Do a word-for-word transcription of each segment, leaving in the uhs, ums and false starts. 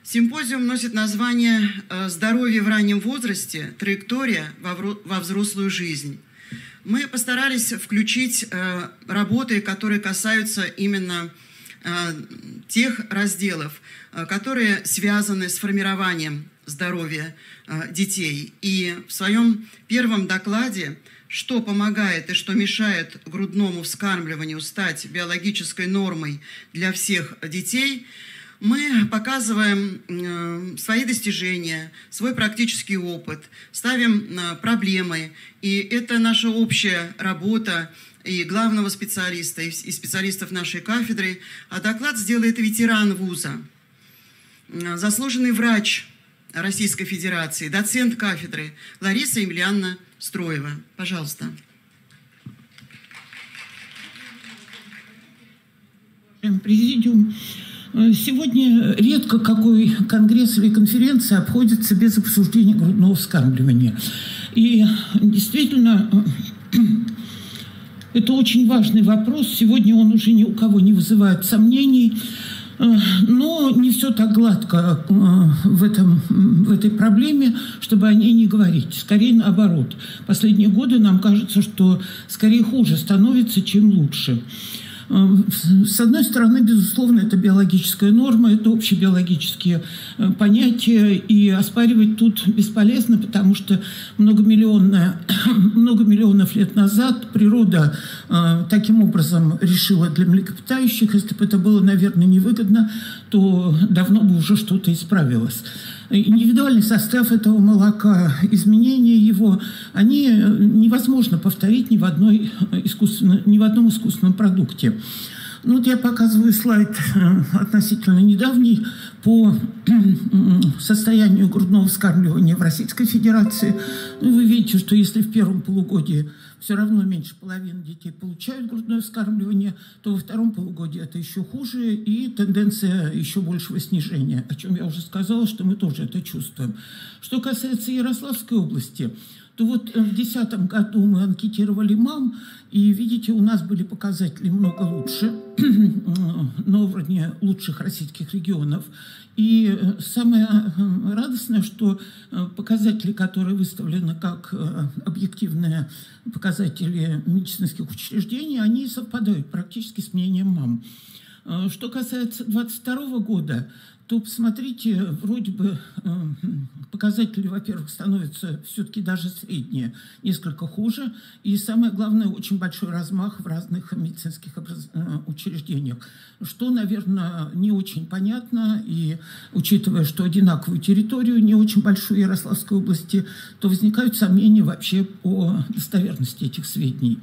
Симпозиум носит название «Здоровье в раннем возрасте. Траектория во взрослую жизнь». Мы постарались включить работы, которые касаются именно тех разделов, которые связаны с формированием здоровья детей. И в своем первом докладе «Что помогает и что мешает грудному вскармливанию стать биологической нормой для всех детей», мы показываем свои достижения, свой практический опыт, ставим проблемы. И это наша общая работа и главного специалиста, и специалистов нашей кафедры. А доклад сделает ветеран вуза, заслуженный врач Российской Федерации, доцент кафедры Лариса Емельяновна Строева. Пожалуйста. Президиум. Сегодня редко какой конгресс или конференция обходится без обсуждения грудного вскармливания. И действительно, это очень важный вопрос. Сегодня он уже ни у кого не вызывает сомнений. Но не все так гладко в, этом, в этой проблеме, чтобы о ней не говорить. Скорее наоборот. Последние годы нам кажется, что скорее хуже становится, чем лучше. С одной стороны, безусловно, это биологическая норма, это общебиологические понятия, и оспаривать тут бесполезно, потому что многомиллионная, много миллионов лет назад природа э, таким образом решила для млекопитающих. Если бы это было, наверное, невыгодно, то давно бы уже что-то исправилось. Индивидуальный состав этого молока, изменения его, они невозможно повторить ни в, одной искусственно, ни в одном искусственном продукте. Ну, вот я показываю слайд относительно недавний по состоянию грудного вскармливания в Российской Федерации. Ну, вы видите, что если в первом полугодии все равно меньше половины детей получают грудное вскармливание, то во втором полугодии это еще хуже, и тенденция еще большего снижения, о чем я уже сказала, что мы тоже это чувствуем. Что касается Ярославской области, то вот в две тысячи десятом году мы анкетировали мам, и, видите, у нас были показатели много лучше, на уровне лучших российских регионов. И самое радостное, что показатели, которые выставлены как объективные показатели медицинских учреждений, они совпадают практически с мнением мам. Что касается двадцать второго года, то, посмотрите, вроде бы показатели, во-первых, становятся все-таки даже средние, несколько хуже. И самое главное, очень большой размах в разных медицинских учреждениях, что, наверное, не очень понятно. И учитывая, что одинаковую территорию, не очень большую Ярославской области, то возникают сомнения вообще по достоверности этих сведений.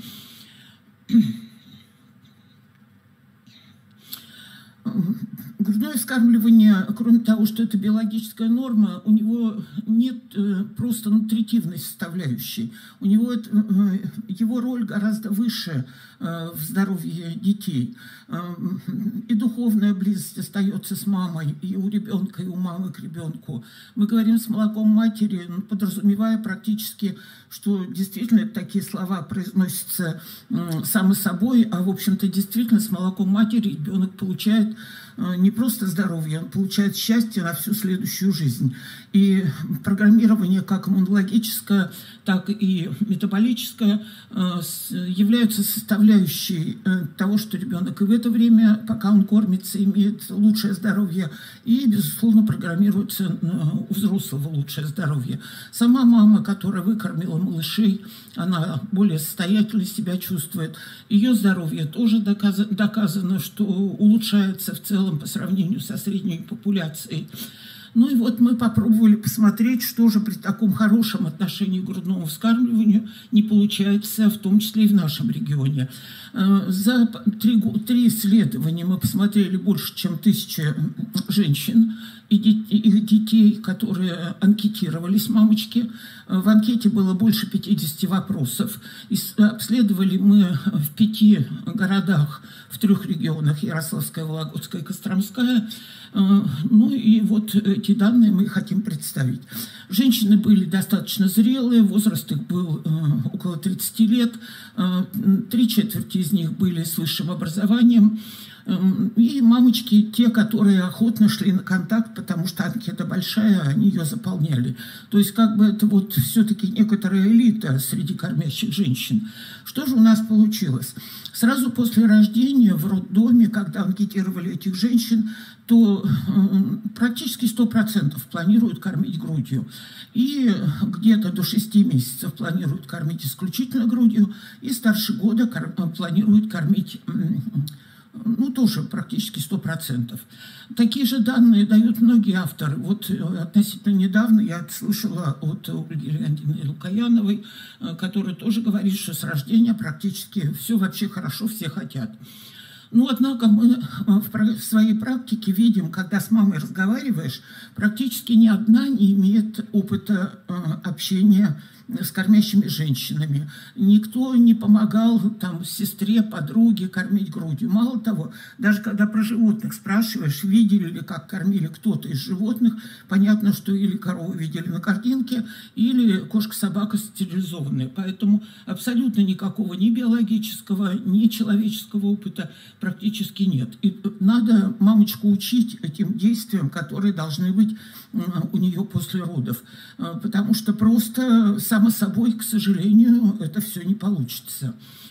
Грудное вскармливание, кроме того, что это биологическая норма, у него нет э, просто нутритивной составляющей. У него это, э, его роль гораздо выше э, в здоровье детей. Э, и духовная близость остается с мамой, и у ребенка, и у мамы к ребенку. Мы говорим с молоком матери, подразумевая практически, что действительно такие слова произносятся э, сами собой, а в общем-то действительно с молоком матери ребенок получает не просто здоровье, он получает счастье на всю следующую жизнь. И программирование как иммунологическое, так и метаболическое являются составляющей того, что ребенок и в это время, пока он кормится, имеет лучшее здоровье, и, безусловно, программируется у взрослого лучшее здоровье. Сама мама, которая выкормила малышей, она более состоятельно себя чувствует. Ее здоровье тоже доказано, доказано, что улучшается в целом по сравнению со средней популяцией. Ну и вот мы попробовали посмотреть, что же при таком хорошем отношении к грудному вскармливанию не получается, в том числе и в нашем регионе. За три, три исследования мы посмотрели больше, чем тысяча женщин и их детей, которые анкетировались, мамочки. В анкете было больше пятидесяти вопросов. И обследовали мы в пяти городах, в трех регионах: Ярославская, Вологодская и Костромская. Ну и вот эти данные мы хотим представить. Женщины были достаточно зрелые, возраст их был э, около тридцати лет, э, три четверти из них были с высшим образованием. И мамочки, те, которые охотно шли на контакт, потому что анкета большая, они ее заполняли. То есть как бы это вот все-таки некоторая элита среди кормящих женщин. Что же у нас получилось? Сразу после рождения в роддоме, когда анкетировали этих женщин, то практически сто процентов планируют кормить грудью. И где-то до шести месяцев планируют кормить исключительно грудью, и старше года планируют кормить, ну, тоже практически сто процентов. Такие же данные дают многие авторы. Вот относительно недавно я слышала от Ольги Леонидовны Лукояновой, которая тоже говорит, что с рождения практически все вообще хорошо, все хотят. Ну, однако мы в своей практике видим, когда с мамой разговариваешь, практически ни одна не имеет опыта общения с кормящими женщинами. Никто не помогал там сестре, подруге кормить грудью. Мало того, даже когда про животных спрашиваешь, видели ли, как кормили кто-то из животных, понятно, что или корову видели на картинке, или кошка-собака стерилизованная. Поэтому абсолютно никакого ни биологического, ни человеческого опыта практически нет. И надо мамочку учить этим действиям, которые должны быть у нее после родов. Потому что просто само собой, к сожалению, это все не получится.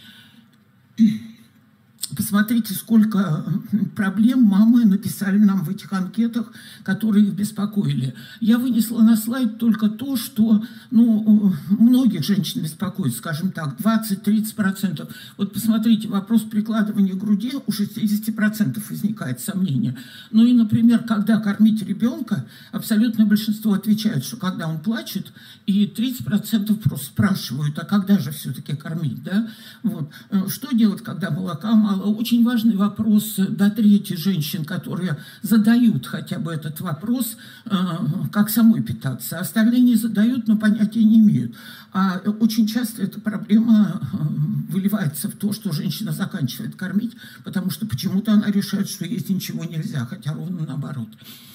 Посмотрите, сколько проблем мамы написали нам в этих анкетах, которые их беспокоили. Я вынесла на слайд только то, что ну, многих женщин беспокоит, скажем так, двадцать-тридцать процентов. Вот посмотрите, вопрос прикладывания груди у шестидесяти процентов возникает сомнение. Ну и, например, когда кормить ребенка, абсолютное большинство отвечает, что когда он плачет, и тридцать процентов просто спрашивают, а когда же все-таки кормить, да? Вот. Что делать, когда молока мало? Очень важный вопрос до трети женщин, которые задают хотя бы этот вопрос, как самой питаться. Остальные не задают, но понятия не имеют. А очень часто эта проблема выливается в то, что женщина заканчивает кормить, потому что почему-то она решает, что есть ничего нельзя, хотя ровно наоборот.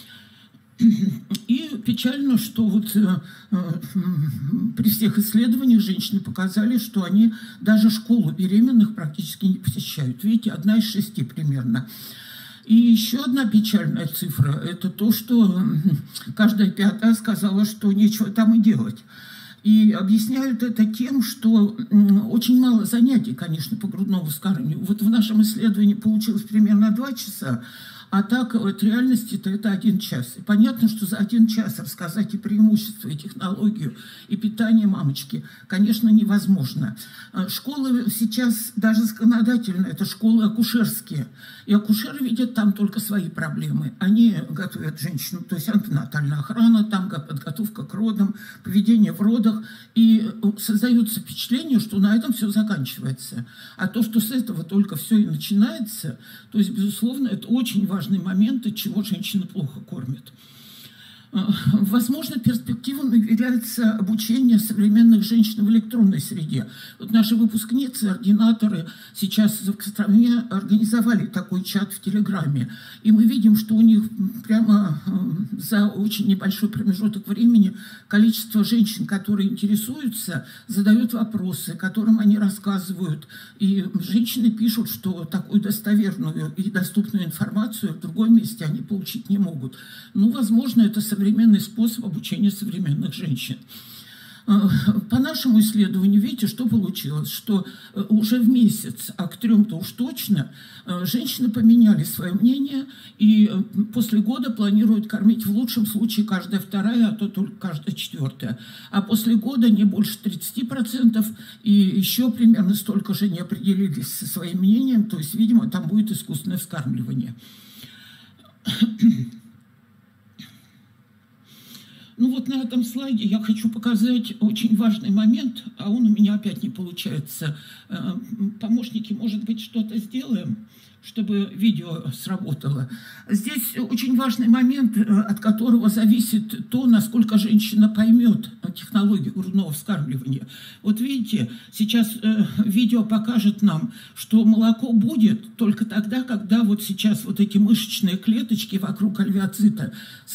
И печально, что вот э, э, при всех исследованиях женщины показали, что они даже школу беременных практически не посещают. Видите, одна из шести примерно. И еще одна печальная цифра – это то, что каждая пятая сказала, что нечего там и делать. И объясняют это тем, что очень мало занятий, конечно, по грудному вскармливанию. Вот в нашем исследовании получилось примерно два часа, а так в реальности-то это один час. И понятно, что за один час рассказать и преимущества, и технологию, и питание мамочки, конечно, невозможно. Школы сейчас даже законодательно, это школы акушерские. И акушеры видят там только свои проблемы. Они готовят женщину, то есть антенатальная охрана, там подготовка к родам, поведение в родах. И создается впечатление, что на этом все заканчивается. А то, что с этого только все и начинается, то есть, безусловно, это очень важно. Важный момент, от чего женщина плохо кормит. Возможно, перспективами является обучение современных женщин в электронной среде. Вот наши выпускницы, ординаторы сейчас в Костроме организовали такой чат в Телеграме. И мы видим, что у них прямо за очень небольшой промежуток времени количество женщин, которые интересуются, задают вопросы, которым они рассказывают. И женщины пишут, что такую достоверную и доступную информацию в другом месте они получить не могут. Ну, возможно, это современный способ обучения современных женщин. По нашему исследованию, видите, что получилось? Что уже в месяц, а к трем-то уж точно, женщины поменяли свое мнение и после года планируют кормить в лучшем случае каждая вторая, а то только каждая четвертая. А после года не больше тридцати процентов, и еще примерно столько же не определились со своим мнением, то есть, видимо, там будет искусственное вскармливание. Ну вот на этом слайде я хочу показать очень важный момент, а он у меня опять не получается. Помощники, может быть, что-то сделаем, чтобы видео сработало. Здесь очень важный момент, от которого зависит то, насколько женщина поймет технологию грудного вскармливания. Вот видите, сейчас видео покажет нам, что молоко будет только тогда, когда вот сейчас вот эти мышечные клеточки вокруг альвеоцита,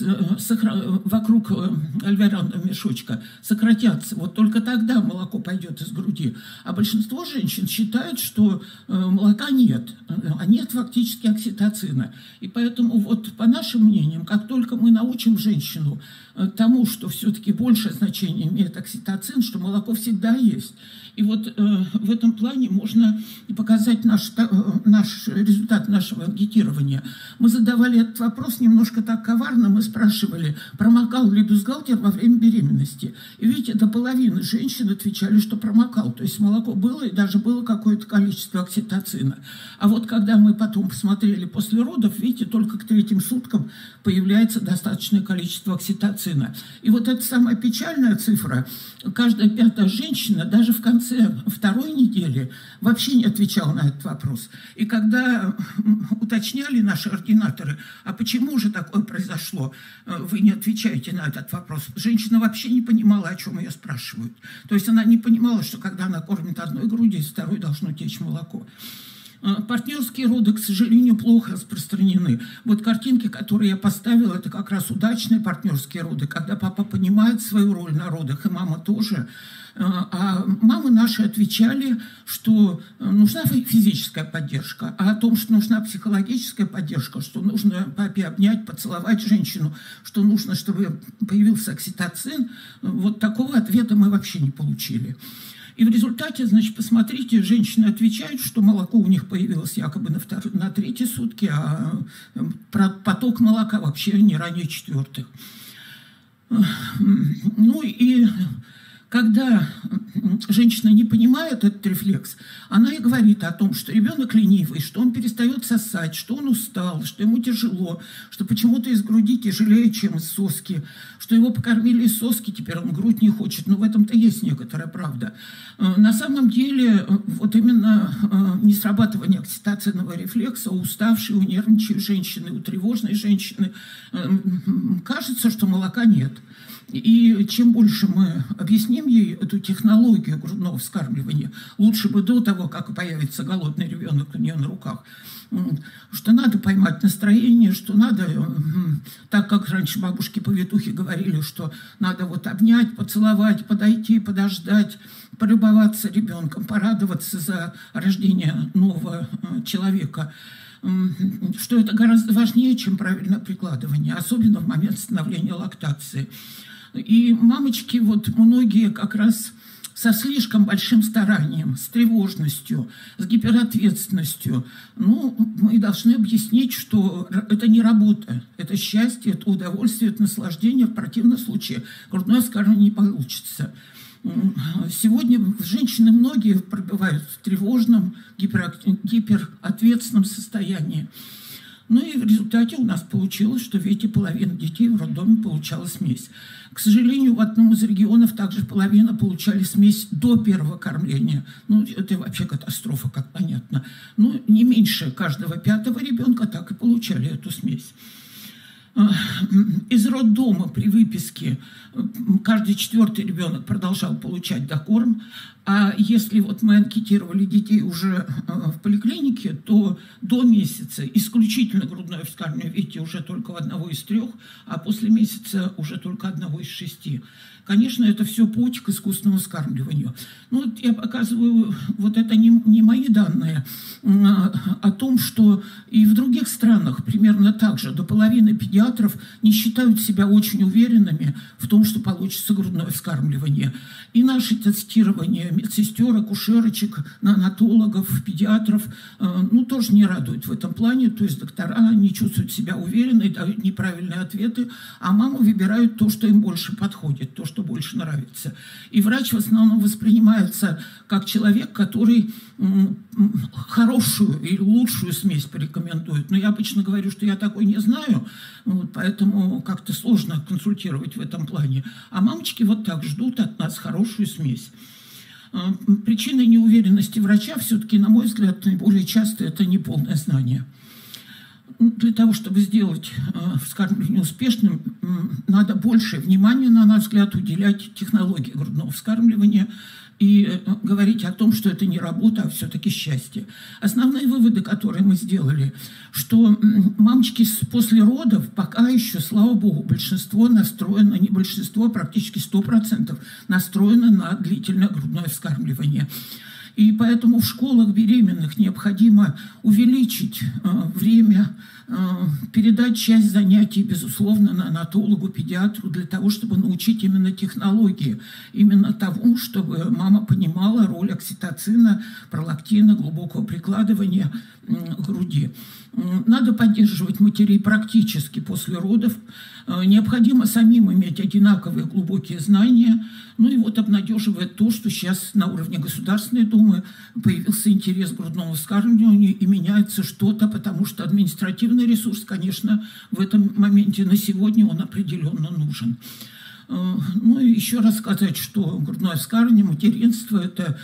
вокруг альвеолярного мешочка сократятся. Вот только тогда молоко пойдет из груди. А большинство женщин считают, что молока нет. Нет фактически окситоцина. И поэтому, вот по нашим мнениям, как только мы научим женщину тому, что все-таки большее значение имеет окситоцин, что молоко всегда есть. И вот э, в этом плане можно показать наш, э, наш результат нашего анкетирования. Мы задавали этот вопрос немножко так коварно. Мы спрашивали, промокал ли бюстгальтер во время беременности. И видите, до половины женщин отвечали, что промокал. То есть молоко было, и даже было какое-то количество окситоцина. А вот когда мы потом посмотрели после родов, видите, только к третьим суткам появляется достаточное количество окситоцина. И вот эта самая печальная цифра. Каждая пятая женщина даже в конце второй недели вообще не отвечала на этот вопрос. И когда уточняли наши ординаторы, а почему же такое произошло, вы не отвечаете на этот вопрос, женщина вообще не понимала, о чем ее спрашивают. То есть она не понимала, что когда она кормит одной грудью, из второй должно течь молоко. Партнерские роды, к сожалению, плохо распространены. Вот картинки, которые я поставила, это как раз удачные партнерские роды, когда папа понимает свою роль на родах, и мама тоже. А мамы наши отвечали, что нужна физическая поддержка, а о том, что нужна психологическая поддержка, что нужно папе обнять, поцеловать женщину, что нужно, чтобы появился окситоцин, вот такого ответа мы вообще не получили. И в результате, значит, посмотрите, женщины отвечают, что молоко у них появилось якобы на, втор... на третьи сутки, а поток молока вообще не ранее четвертых. Ну и когда женщина не понимает этот рефлекс, она и говорит о том, что ребенок ленивый, что он перестает сосать, что он устал, что ему тяжело, что почему-то из груди тяжелее, чем из соски, что его покормили из соски, теперь он грудь не хочет. Но в этом-то есть некоторая правда. На самом деле, вот именно несрабатывание окситоцинового рефлекса у уставшей, у нервничающей женщины, у тревожной женщины кажется, что молока нет. И чем больше мы объясним ей эту технологию грудного вскармливания, лучше бы до того, как появится голодный ребенок у нее на руках, что надо поймать настроение, что надо, так как раньше бабушки-повитухи говорили, что надо вот обнять, поцеловать, подойти, подождать, полюбоваться ребенком, порадоваться за рождение нового человека, что это гораздо важнее, чем правильное прикладывание, особенно в момент становления лактации. И мамочки, вот многие как раз со слишком большим старанием, с тревожностью, с гиперответственностью, ну, мы должны объяснить, что это не работа, это счастье, это удовольствие, это наслаждение. В противном случае грудное вскармливание не получится. Сегодня женщины многие пробывают в тревожном, гиперответственном состоянии. Ну и в результате у нас получилось, что, видите, половина детей в роддоме получала смесь. К сожалению, в одном из регионов также половина получали смесь до первого кормления. Ну, это вообще катастрофа, как понятно. Ну, не меньше каждого пятого ребенка так и получали эту смесь. Из роддома при выписке каждый четвертый ребенок продолжал получать докорм, а если вот мы анкетировали детей уже в поликлинике, то до месяца исключительно грудное вскармливание, видите, уже только у одного из трех, а после месяца уже только одного из шести. Конечно, это все путь к искусственному вскармливанию. Ну, вот я показываю, вот это не, не мои данные, о том, что и в других странах примерно так же. До половины педиатров не считают себя очень уверенными в том, что получится грудное вскармливание. И наши тестирования медсестер, акушерочек, неонатологов, педиатров, ну, тоже не радуют в этом плане. То есть доктора не чувствуют себя уверенно, дают неправильные ответы, а мамы выбирают то, что им больше подходит, то, что больше нравится. И врач в основном воспринимается как человек, который хорошую или лучшую смесь порекомендуют. Но я обычно говорю, что я такой не знаю, вот, поэтому как-то сложно консультировать в этом плане. А мамочки вот так ждут от нас хорошую смесь. Причиной неуверенности врача все-таки, на мой взгляд, наиболее часто это неполное знание. Для того, чтобы сделать вскармливание успешным, надо больше внимания, на наш взгляд, уделять технологии грудного вскармливания и говорить о том, что это не работа, а все-таки счастье. Основные выводы, которые мы сделали, что мамочки после родов пока еще, слава богу, большинство настроено, не большинство, а практически сто процентов настроено на длительное грудное вскармливание. И поэтому в школах беременных необходимо увеличить э, время, э, передать часть занятий, безусловно, неонатологу, педиатру, для того, чтобы научить именно технологии, именно тому, чтобы мама понимала роль окситоцина, пролактина, глубокого прикладывания э, груди. Надо поддерживать матерей практически после родов. Необходимо самим иметь одинаковые глубокие знания. Ну и вот обнадеживает то, что сейчас на уровне Государственной Думы появился интерес к грудному вскармливанию и меняется что-то, потому что административный ресурс, конечно, в этом моменте на сегодня он определенно нужен. Ну и еще раз сказать, что грудное вскармливание, материнство – это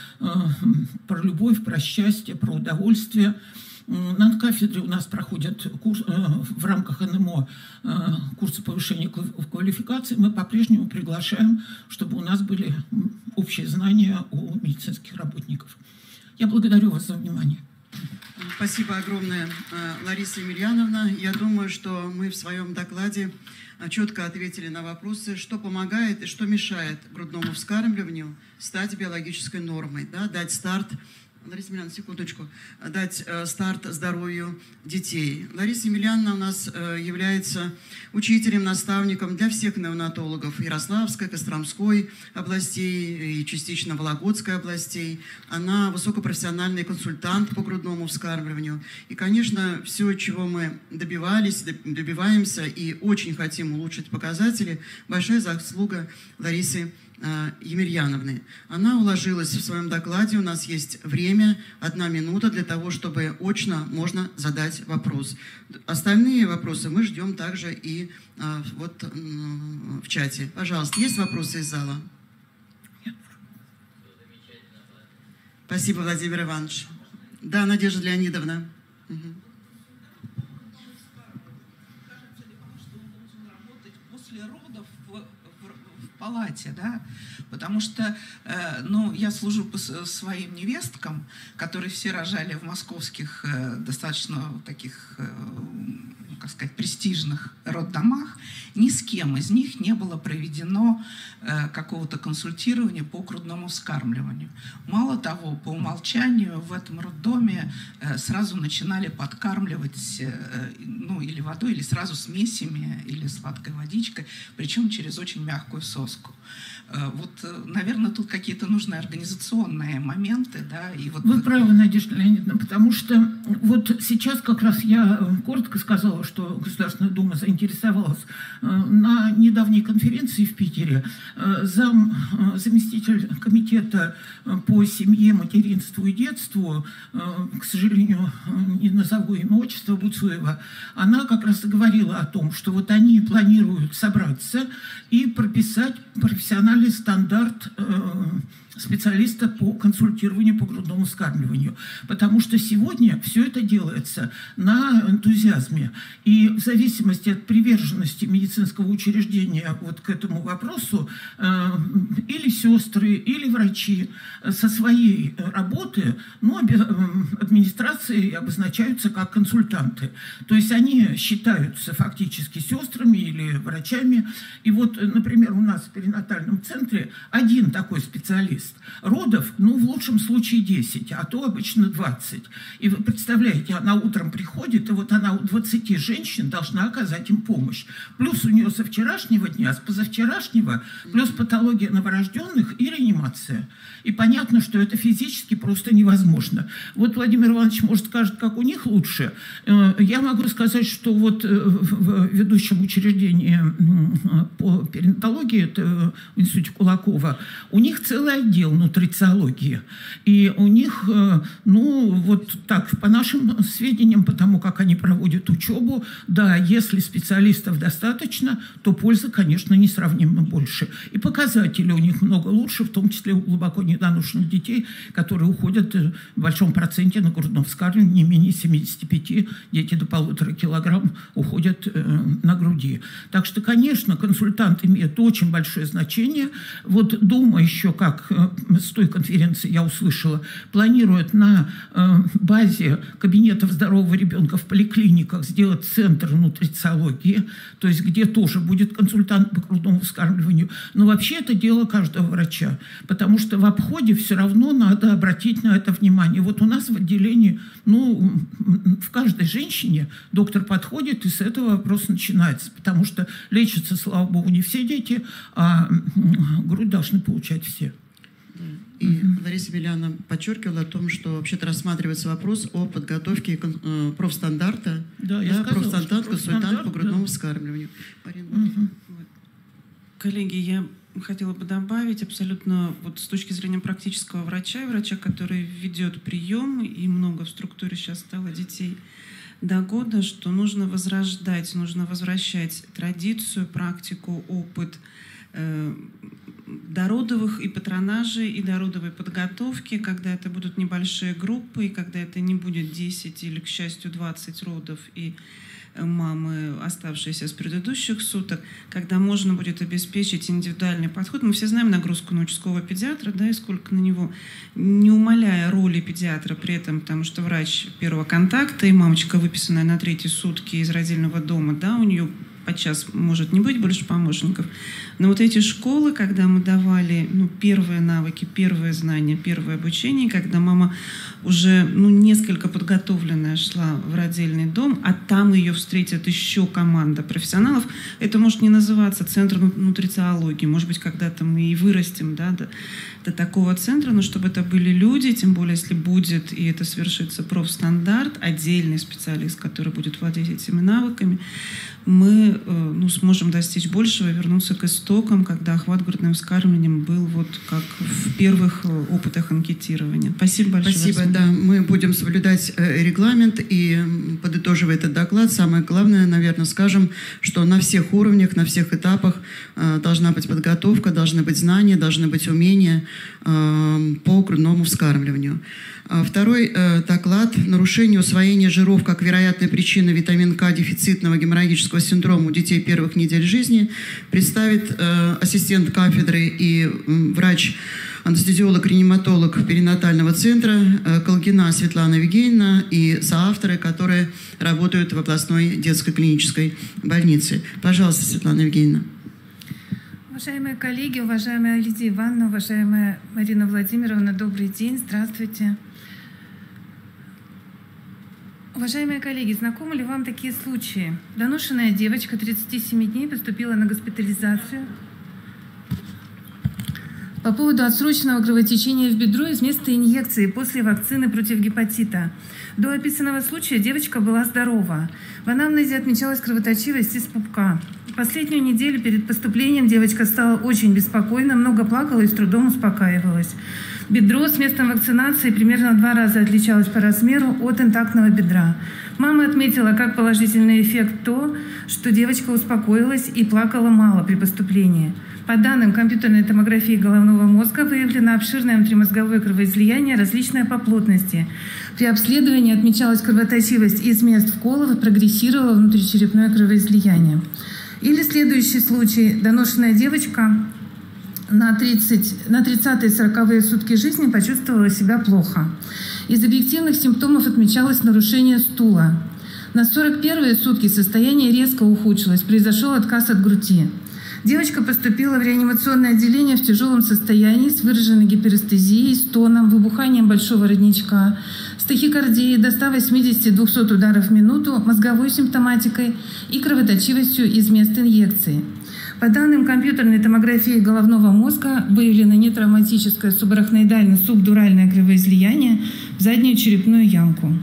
про любовь, про счастье, про удовольствие. На кафедре у нас проходят курс, в рамках эн эм о курсы повышения квалификации. Мы по-прежнему приглашаем, чтобы у нас были общие знания у медицинских работников. Я благодарю вас за внимание. Спасибо огромное, Лариса Емельяновна. Я думаю, что мы в своем докладе четко ответили на вопросы, что помогает и что мешает грудному вскармливанию стать биологической нормой, да, дать старт. Лариса Емельяновна, секундочку. Дать э, старт здоровью детей. Лариса Емельяновна у нас э, является учителем, наставником для всех неонатологов Ярославской, Костромской областей и частично Вологодской областей. Она высокопрофессиональный консультант по грудному вскармливанию. И, конечно, все, чего мы добивались, добиваемся и очень хотим улучшить показатели, большая заслуга Ларисы Емельяновны. Она уложилась в своем докладе. У нас есть время, одна минута для того, чтобы очно можно задать вопрос. Остальные вопросы мы ждем также и а, вот в чате. Пожалуйста, есть вопросы из зала? Спасибо, Владимир Иванович. Да, Надежда Леонидовна. Угу. Палате, да, потому что, э, ну, я служу по своим невесткам, которые все рожали в московских э, достаточно таких, э, как сказать, престижных роддомах. Ни с кем из них не было проведено э, какого-то консультирования по грудному вскармливанию. Мало того, по умолчанию в этом роддоме э, сразу начинали подкармливать, э, ну, или водой, или сразу смесями, или сладкой водичкой, причем через очень мягкую соску. Вот, наверное, тут какие-то нужны организационные моменты, да, и вот... Вы правы, Надежда Леонидовна, потому что вот сейчас как раз я коротко сказала, что Государственная Дума заинтересовалась. На недавней конференции в Питере зам, заместитель комитета по семье, материнству и детству, к сожалению, не назову имя, отчество, Буцуева, она как раз и говорила о том, что вот они планируют собраться и прописать профессиональный стандарт э, специалиста по консультированию по грудному вскармливанию. Потому что сегодня все это делается на энтузиазме. И в зависимости от приверженности медицинского учреждения вот к этому вопросу э, или сестры, или врачи со своей работы, ну, администрацией обозначаются как консультанты. То есть они считаются фактически сестрами или врачами. И вот, например, у нас в перинатальном центре один такой специалист. Родов, ну, в лучшем случае десять, а то обычно двадцать. И вы представляете, она утром приходит, и вот она у двадцати женщин должна оказать им помощь. Плюс у нее со вчерашнего дня, с позавчерашнего, плюс патология новорожденных и реанимация. И понятно, что это физически просто невозможно. Вот Владимир Иванович, может, скажет, как у них лучше. Я могу сказать, что вот в ведущем учреждении по перинатологии, это в Институте институте Кулакова, у них целый отдел нутрициологии. И у них, ну, вот так, по нашим сведениям, по тому, как они проводят учебу, да, если специалистов достаточно, то пользы, конечно, несравнимо больше. И показатели у них много лучше, в том числе у глубоко недоношенных детей, которые уходят в большом проценте на грудном вскармливании, не менее семидесяти пяти, дети до полутора килограмм уходят э, на груди. Так что, конечно, консультант имеет очень большое значение. Вот Дума еще, как э, с той конференции я услышала, планирует на э, базе кабинетов здорового ребенка в поликлиниках сделать центр нутрициологии, то есть где тоже будет консультант по грудному вскармливанию. Но вообще это дело каждого врача, потому что в обходе все равно надо обратить на это внимание. Вот у нас в отделении, ну, в каждой женщине доктор подходит, и с этого вопрос начинается, потому что лечатся, слава богу, не все дети, а грудь должны получать все. И mm-hmm. Лариса Беляна подчеркивала о том, что вообще-то рассматривается вопрос о подготовке э, профстандарта, да, да, профстандарт, консультант по грудному да. вскармливанию. Марина, mm-hmm. вот. Коллеги, я хотела бы добавить абсолютно вот с точки зрения практического врача и врача, который ведет прием, и много в структуре сейчас стало детей до года, что нужно возрождать, нужно возвращать традицию, практику, опыт э, дородовых и патронажей, и дородовой подготовки, когда это будут небольшие группы, и когда это не будет десять или, к счастью, двадцать родов и мамы, оставшиеся с предыдущих суток, когда можно будет обеспечить индивидуальный подход. Мы все знаем нагрузку на участкового педиатра, да, и сколько на него, не умаляя роли педиатра при этом, потому что врач первого контакта и мамочка, выписанная на третьи сутки из родильного дома, да, у нее подчас может не быть больше помощников. Но вот эти школы, когда мы давали ну, первые навыки, первые знания, первое обучение, когда мама уже ну, несколько подготовленная шла в родильный дом, а там ее встретит еще команда профессионалов, это может не называться центр нутрициологии, может быть, когда-то мы и вырастем да, до, до такого центра, но чтобы это были люди, тем более, если будет, и это свершится профстандарт, отдельный специалист, который будет владеть этими навыками, мы ну, сможем достичь большего и вернуться к истокам, когда охват грудным вскармливанием был вот как в первых опытах анкетирования. Спасибо большое. Спасибо, да. Мы будем соблюдать регламент, и, подытоживая этот доклад, самое главное, наверное, скажем, что на всех уровнях, на всех этапах должна быть подготовка, должны быть знания, должны быть умения по грудному вскармливанию. Второй э, доклад «Нарушение усвоения жиров как вероятная причина витамин К дефицитного геморрагического синдрома у детей первых недель жизни» представит э, ассистент кафедры и э, врач анестезиолог-реаниматолог перинатального центра э, Колгина Светлана Евгеньевна и соавторы, которые работают в областной детской клинической больнице. Пожалуйста, Светлана Евгеньевна. Уважаемые коллеги, уважаемая Лидия Ивановна, уважаемая Марина Владимировна, добрый день, здравствуйте. Уважаемые коллеги, знакомы ли вам такие случаи? Доношенная девочка тридцати семи дней поступила на госпитализацию по поводу отсроченного кровотечения в бедро из места инъекции после вакцины против гепатита. До описанного случая девочка была здорова. В анамнезе отмечалась кровоточивость из пупка. Последнюю неделю перед поступлением девочка стала очень беспокойна, много плакала и с трудом успокаивалась. Бедро с местом вакцинации примерно в два раза отличалось по размеру от интактного бедра. Мама отметила как положительный эффект то, что девочка успокоилась и плакала мало при поступлении. По данным компьютерной томографии головного мозга выявлено обширное внутримозговое кровоизлияние различное по плотности. При обследовании отмечалась кровоточивость из мест вколов и прогрессировало внутричерепное кровоизлияние. Или следующий случай. Доношенная девочка на тридцатые-сороковые сутки жизни почувствовала себя плохо. Из объективных симптомов отмечалось нарушение стула. На сорок первые сутки состояние резко ухудшилось, произошел отказ от груди. Девочка поступила в реанимационное отделение в тяжелом состоянии с выраженной гиперестезией, стоном, выбуханием большого родничка, с тахикардией до ста восьмидесяти — двухсот ударов в минуту, мозговой симптоматикой и кровоточивостью из мест инъекции. По данным компьютерной томографии головного мозга выявлено нетравматическое субарахноидально-субдуральное кровоизлияние в заднюю черепную ямку.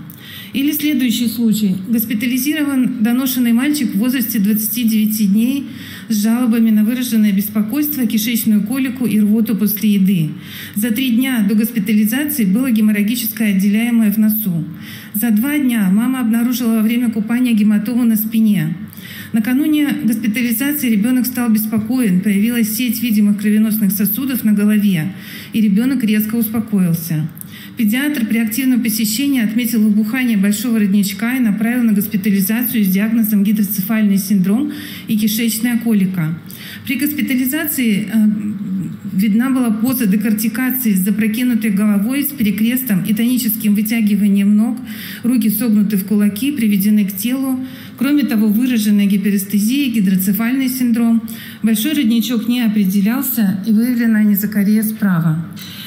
Или следующий случай. Госпитализирован доношенный мальчик в возрасте двадцати девяти дней с жалобами на выраженное беспокойство, кишечную колику и рвоту после еды. За три дня до госпитализации было геморрагическое отделяемое в носу. За два дня мама обнаружила во время купания гематому на спине. Накануне госпитализации ребенок стал беспокоен, появилась сеть видимых кровеносных сосудов на голове, и ребенок резко успокоился. Педиатр при активном посещении отметил выбухание большого родничка и направил на госпитализацию с диагнозом гидроцефальный синдром и кишечная колика. При госпитализации э, видна была поза декортикации с запрокинутой головой, с перекрестом и тоническим вытягиванием ног, руки согнуты в кулаки, приведены к телу. Кроме того, выраженная гиперестезия, гидроцефальный синдром. Большой родничок не определялся и выявлена анизокария справа.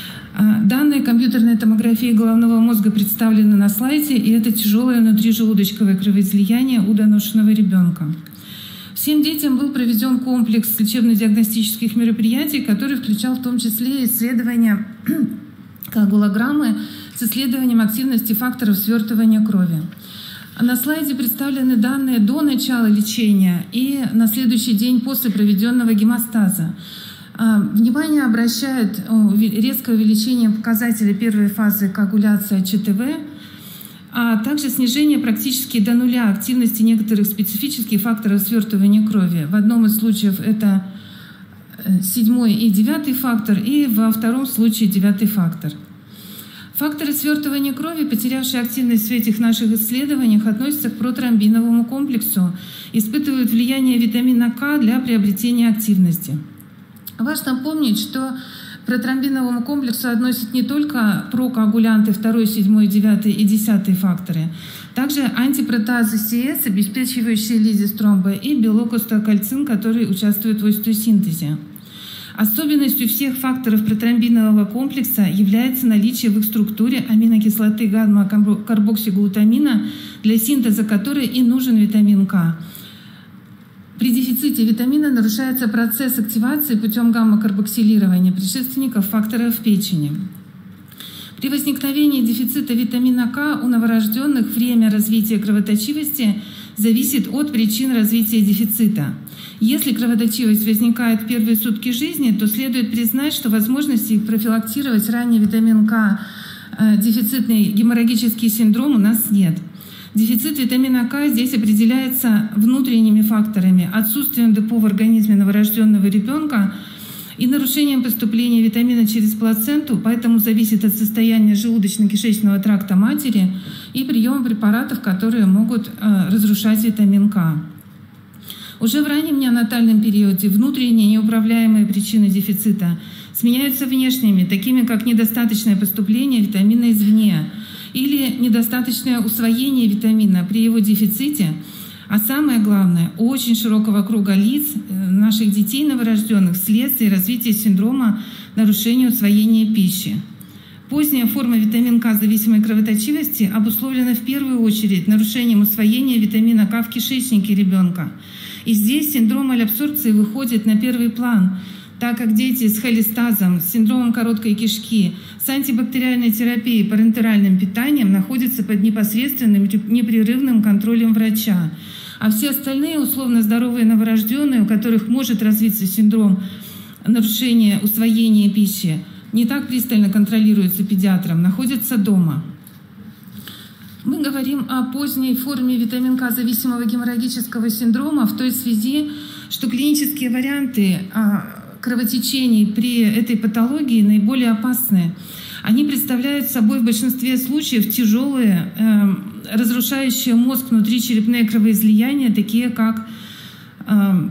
Данные компьютерной томографии головного мозга представлены на слайде, и это тяжелое внутрижелудочковое кровоизлияние у доношенного ребенка. Всем детям был проведен комплекс лечебно-диагностических мероприятий, который включал в том числе исследования коагулограммы с исследованием активности факторов свертывания крови. На слайде представлены данные до начала лечения и на следующий день после проведенного гемостаза. Внимание обращает резкое увеличение показателя первой фазы коагуляции ЧТВ, а также снижение практически до нуля активности некоторых специфических факторов свертывания крови. В одном из случаев это седьмой и девятый фактор, и во втором случае девятый фактор. Факторы свертывания крови, потерявшие активность в этих наших исследованиях, относятся к протромбиновому комплексу, испытывают влияние витамина К для приобретения активности. Важно помнить, что к протромбиновому комплексу относят не только прокоагулянты второй, седьмой, девятый и десятый факторы, также антипротеазы СИЭС, обеспечивающие лизис тромба, и белок остеокальцин, который участвует в остеосинтезе. Особенностью всех факторов протромбинового комплекса является наличие в их структуре аминокислоты гамма-карбоксиглутамина, для синтеза которой и нужен витамин К. При дефиците витамина нарушается процесс активации путем гамма-карбоксилирования предшественников факторов печени. При возникновении дефицита витамина К у новорожденных время развития кровоточивости зависит от причин развития дефицита. Если кровоточивость возникает в первые сутки жизни, то следует признать, что возможности профилактировать ранний витамин К дефицитный геморрагический синдром у нас нет. Дефицит витамина К здесь определяется внутренними факторами, отсутствием депо в организме новорожденного ребенка и нарушением поступления витамина через плаценту, поэтому зависит от состояния желудочно-кишечного тракта матери и приема препаратов, которые могут э, разрушать витамин К. Уже в раннем неонатальном периоде внутренние неуправляемые причины дефицита сменяются внешними, такими как недостаточное поступление витамина извне или недостаточное усвоение витамина при его дефиците, а самое главное, очень широкого круга лиц наших детей новорожденных вследствие развития синдрома нарушения усвоения пищи. Поздняя форма витамин К-зависимой кровоточивости обусловлена в первую очередь нарушением усвоения витамина К в кишечнике ребенка. И здесь синдром малябсорбции выходит на первый план, так как дети с холестазом, с синдромом короткой кишки, с антибактериальной терапией, парентеральным питанием находятся под непосредственным непрерывным контролем врача. А все остальные условно здоровые новорожденные, у которых может развиться синдром нарушения усвоения пищи, не так пристально контролируются педиатром, находятся дома. Мы говорим о поздней форме витамин К-зависимого геморрагического синдрома в той связи, что клинические варианты кровотечений при этой патологии наиболее опасны. Они представляют собой в большинстве случаев тяжелые, э, разрушающие мозг внутричерепные кровоизлияния, такие как э,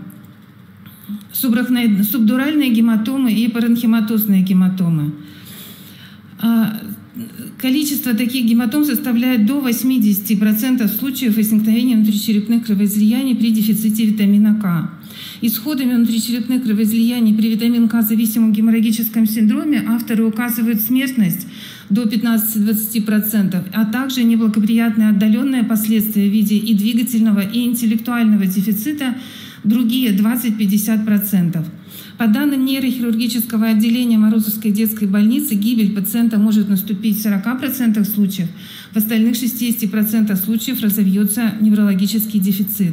субдуральные гематомы и паренхематозные гематомы. Количество таких гематом составляет до восьмидесяти процентов случаев возникновения внутричерепных кровоизлияний при дефиците витамина К. Исходами внутричерепных кровоизлияний при витамин К-зависимом геморрагическом синдроме авторы указывают смертность до пятнадцати-двадцати процентов, а также неблагоприятные отдаленные последствия в виде и двигательного, и интеллектуального дефицита, другие двадцать-пятьдесят процентов. По данным нейрохирургического отделения Морозовской детской больницы, гибель пациента может наступить в сорока процентах случаев, в остальных шестидесяти процентах случаев разовьется неврологический дефицит.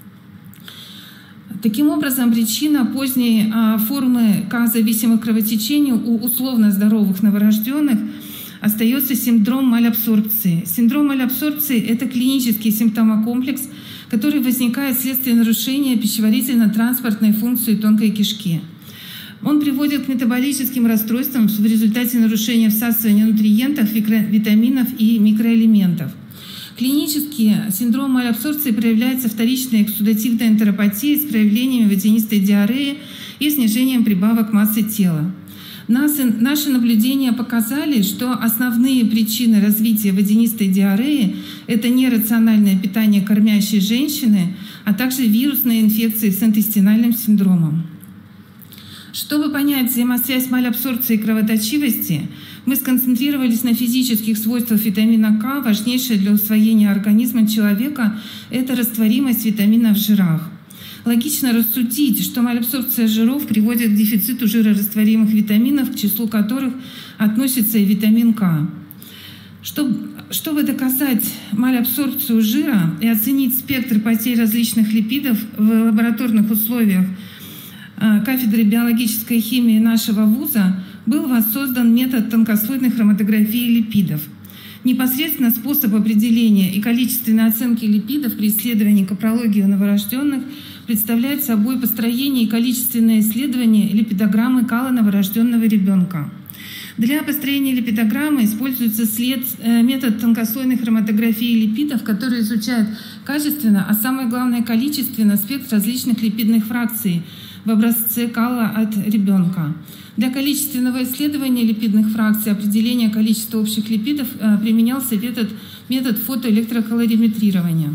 Таким образом, причина поздней а, формы К-зависимых кровотечений у условно здоровых новорожденных остается синдром малабсорбции. Синдром малабсорбции – это клинический симптомокомплекс, который возникает вследствие нарушения пищеварительно-транспортной функции тонкой кишки. Он приводит к метаболическим расстройствам в результате нарушения всасывания нутриентов, витаминов и микроэлементов. Клинически синдром малабсорбции проявляется вторичной эксудативной энтеропатией с проявлениями водянистой диареи и снижением прибавок массы тела. Наши наблюдения показали, что основные причины развития водянистой диареи – это нерациональное питание кормящей женщины, а также вирусные инфекции с интестинальным синдромом. Чтобы понять взаимосвязь малабсорбции и кровоточивости, мы сконцентрировались на физических свойствах витамина К. Важнейшее для усвоения организма человека – это растворимость витамина в жирах. Логично рассудить, что малабсорбция жиров приводит к дефициту жирорастворимых витаминов, к числу которых относится и витамин К. Чтобы, чтобы доказать малабсорбцию жира и оценить спектр потерь различных липидов в лабораторных условиях кафедры биологической химии нашего вуза, был воссоздан метод тонкослойной хроматографии липидов. Непосредственно способ определения и количественной оценки липидов при исследовании капрологии у новорожденных представляет собой построение и количественное исследование липидограммы кала новорожденного ребенка. Для построения липидограммы используется след, э, метод тонкослойной хроматографии липидов, который изучает качественно, а самое главное количественно спектр различных липидных фракций в образце кала от ребенка. Для количественного исследования липидных фракций определения количества общих липидов э, применялся метод, метод фотоэлектрокалориметрирования.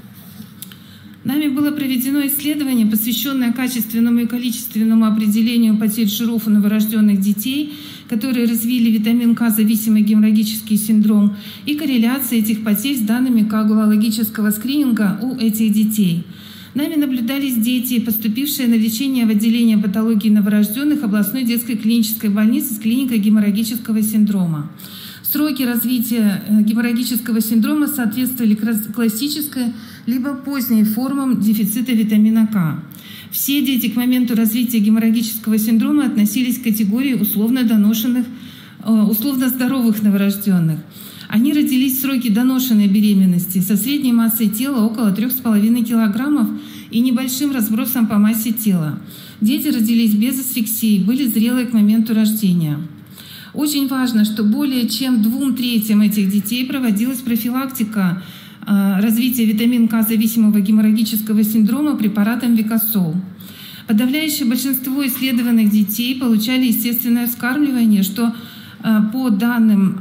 Нами было проведено исследование, посвященное качественному и количественному определению потерь жиров у новорожденных детей, которые развили витамин К-зависимый геморрагический синдром, и корреляция этих потерь с данными коагулологического скрининга у этих детей. Нами наблюдались дети, поступившие на лечение в отделение патологии новорожденных областной детской клинической больницы с клиникой геморрагического синдрома. Сроки развития геморрагического синдрома соответствовали классической либо поздней формам дефицита витамина К. Все дети к моменту развития геморрагического синдрома относились к категории условно доношенных, условно здоровых новорожденных. Они родились в сроки доношенной беременности со средней массой тела около трёх с половиной килограммов и небольшим разбросом по массе тела. Дети родились без асфиксии, были зрелые к моменту рождения. Очень важно, что более чем двум третьим этих детей проводилась профилактика э, развития витамин К-зависимого геморрагического синдрома препаратом Викосол. Подавляющее большинство исследованных детей получали естественное вскармливание, что э, по данным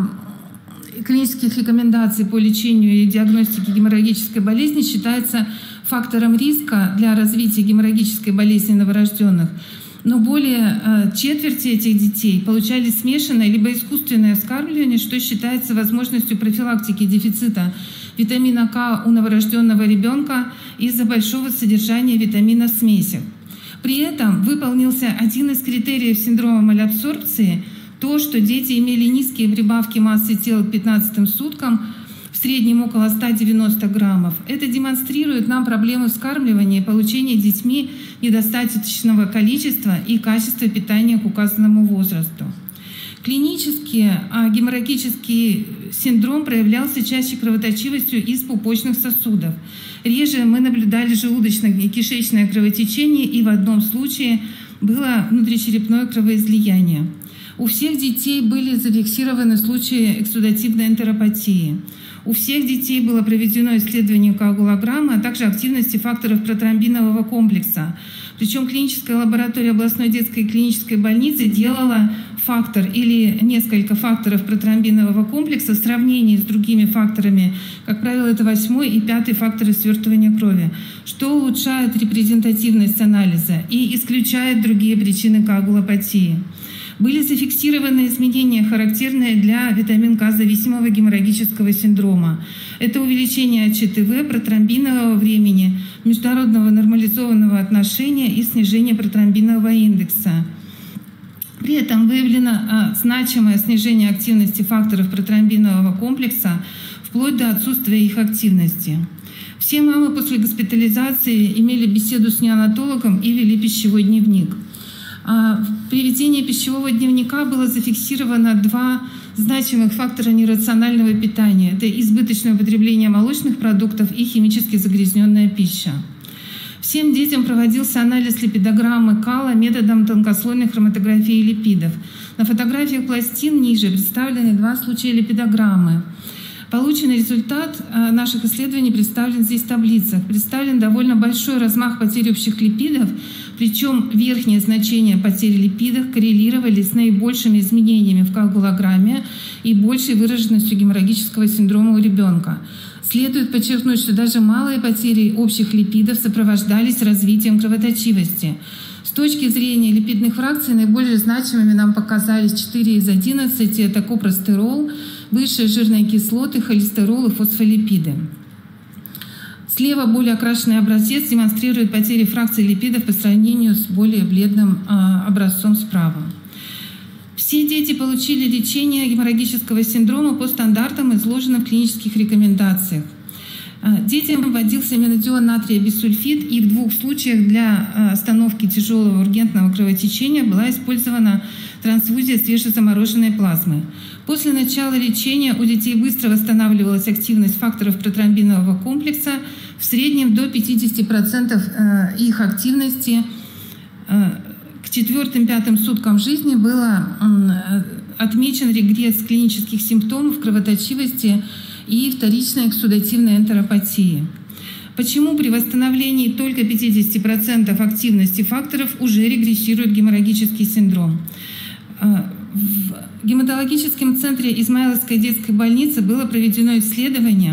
э, клинических рекомендаций по лечению и диагностике геморрагической болезни считается фактором риска для развития геморрагической болезни новорожденных. Но более э, четверти этих детей получали смешанное либо искусственное вскармливание, что считается возможностью профилактики дефицита витамина К у новорожденного ребенка из-за большого содержания витамина в смесях. При этом выполнился один из критериев синдрома малабсорбции – то, что дети имели низкие прибавки массы тела к пятнадцатым суткам, в среднем около ста девяноста граммов. Это демонстрирует нам проблемы вскармливания и получения детьми недостаточного количества и качества питания к указанному возрасту. Клинически геморрагический синдром проявлялся чаще кровоточивостью из пупочных сосудов. Реже мы наблюдали желудочное и кишечное кровотечение, и в одном случае было внутричерепное кровоизлияние. У всех детей были зафиксированы случаи эксудативной энтеропатии. У всех детей было проведено исследование коагулограммы, а также активности факторов протромбинового комплекса. Причем клиническая лаборатория областной детской клинической больницы делала фактор или несколько факторов протромбинового комплекса в сравнении с другими факторами. Как правило, это восьмой и пятый факторы свертывания крови, что улучшает репрезентативность анализа и исключает другие причины коагулопатии. Были зафиксированы изменения, характерные для витамин К-зависимого геморрагического синдрома. Это увеличение АЧТВ, протромбинового времени, международного нормализованного отношения и снижение протромбинового индекса. При этом выявлено а, значимое снижение активности факторов протромбинового комплекса вплоть до отсутствия их активности. Все мамы после госпитализации имели беседу с неонатологом и вели пищевой дневник. При ведении пищевого дневника было зафиксировано два значимых фактора нерационального питания. Это избыточное употребление молочных продуктов и химически загрязненная пища. Всем детям проводился анализ липидограммы кала методом тонкослойной хроматографии липидов. На фотографиях пластин ниже представлены два случая липидограммы. Полученный результат наших исследований представлен здесь в таблицах. Представлен довольно большой размах потери общих липидов, причем верхние значения потери липидов коррелировали с наибольшими изменениями в коагулограмме и большей выраженностью геморрагического синдрома у ребенка. Следует подчеркнуть, что даже малые потери общих липидов сопровождались развитием кровоточивости. С точки зрения липидных фракций наиболее значимыми нам показались четыре из одиннадцати. Это копростерол, высшие жирные кислоты, холестерол и фосфолипиды. Слева более окрашенный образец демонстрирует потери фракций липидов по сравнению с более бледным а, образцом справа. Все дети получили лечение геморрагического синдрома по стандартам, изложенным в клинических рекомендациях. Детям вводился иминодион натрия бисульфид, и в двух случаях для остановки тяжелого ургентного кровотечения была использована трансфузия свежезамороженной плазмы. После начала лечения у детей быстро восстанавливалась активность факторов протромбинового комплекса, в среднем до пятидесяти процентов их активности. К четвёртым-пятым суткам жизни был отмечен регресс клинических симптомов кровоточивости и вторичной эксудативной энтеропатии. Почему при восстановлении только пятидесяти процентов активности факторов уже регрессирует геморрагический синдром? В гематологическом центре Измайловской детской больницы было проведено исследование.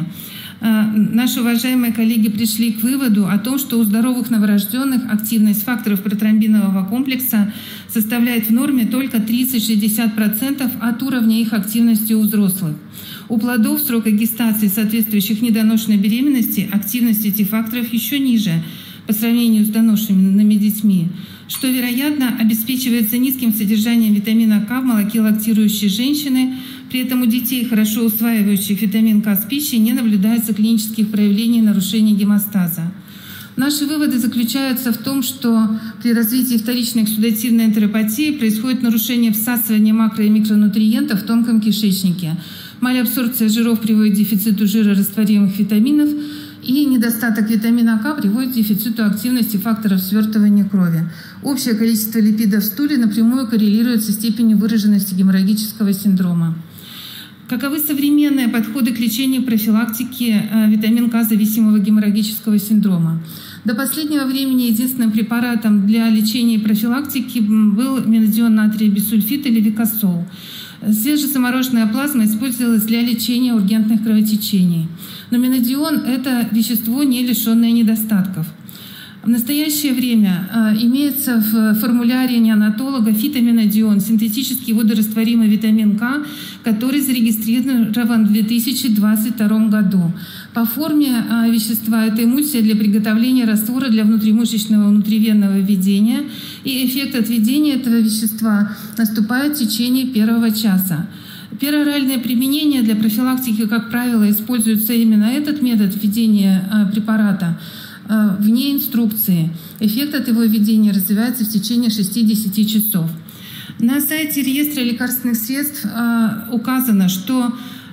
Наши уважаемые коллеги пришли к выводу о том, что у здоровых новорожденных активность факторов протромбинового комплекса составляет в норме только тридцать-шестьдесят процентов от уровня их активности у взрослых. У плодов срока гестации, соответствующих недоношенной беременности, активность этих факторов еще ниже по сравнению с доношенными детьми, что, вероятно, обеспечивается низким содержанием витамина К в молоке лактирующей женщины. При этом у детей, хорошо усваивающих витамин К с пищей, не наблюдается клинических проявлений нарушения гемостаза. Наши выводы заключаются в том, что при развитии вторичной эксудативной энтеропатии происходит нарушение всасывания макро- и микронутриентов в тонком кишечнике. Малеабсорбция жиров приводит к дефициту жирорастворимых витаминов, и недостаток витамина К приводит к дефициту активности факторов свертывания крови. Общее количество липидов в стуле напрямую коррелирует со степенью выраженности геморрагического синдрома. Каковы современные подходы к лечению и профилактике витамин К-зависимого геморрагического синдрома? До последнего времени единственным препаратом для лечения и профилактики был иминодион натрия бисульфид или викасол. Свежезамороженная плазма использовалась для лечения ургентных кровотечений. Но иминодион – это вещество, не лишенное недостатков. В настоящее время э, имеется в формуляре неонатолога фитоиминодион, синтетический водорастворимый витамин К, который зарегистрирован в две тысячи двадцать втором году. По форме э, вещества это эмульсия для приготовления раствора для внутримышечного внутривенного введения, и эффект от введения этого вещества наступает в течение первого часа. Пероральное применение для профилактики, как правило, используется именно этот метод введения э, препарата вне инструкции. Эффект от его введения развивается в течение шестидесяти часов. На сайте реестра лекарственных средств э, указано, что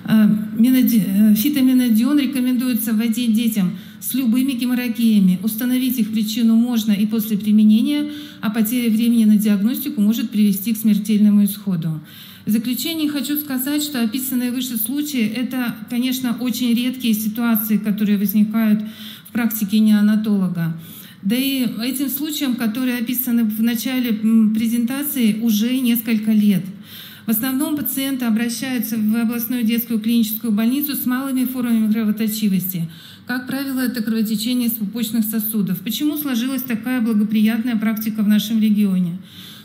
э, фитоиминодион рекомендуется вводить детям с любыми геморрагиями. Установить их причину можно и после применения, а потеря времени на диагностику может привести к смертельному исходу. В заключение хочу сказать, что описанные выше случаи – это, конечно, очень редкие ситуации, которые возникают в практике неонатолога. Да и этим случаям, которые описаны в начале презентации, уже несколько лет. В основном пациенты обращаются в областную детскую клиническую больницу с малыми формами кровоточивости. Как правило, это кровотечение из пупочных сосудов. Почему сложилась такая благоприятная практика в нашем регионе?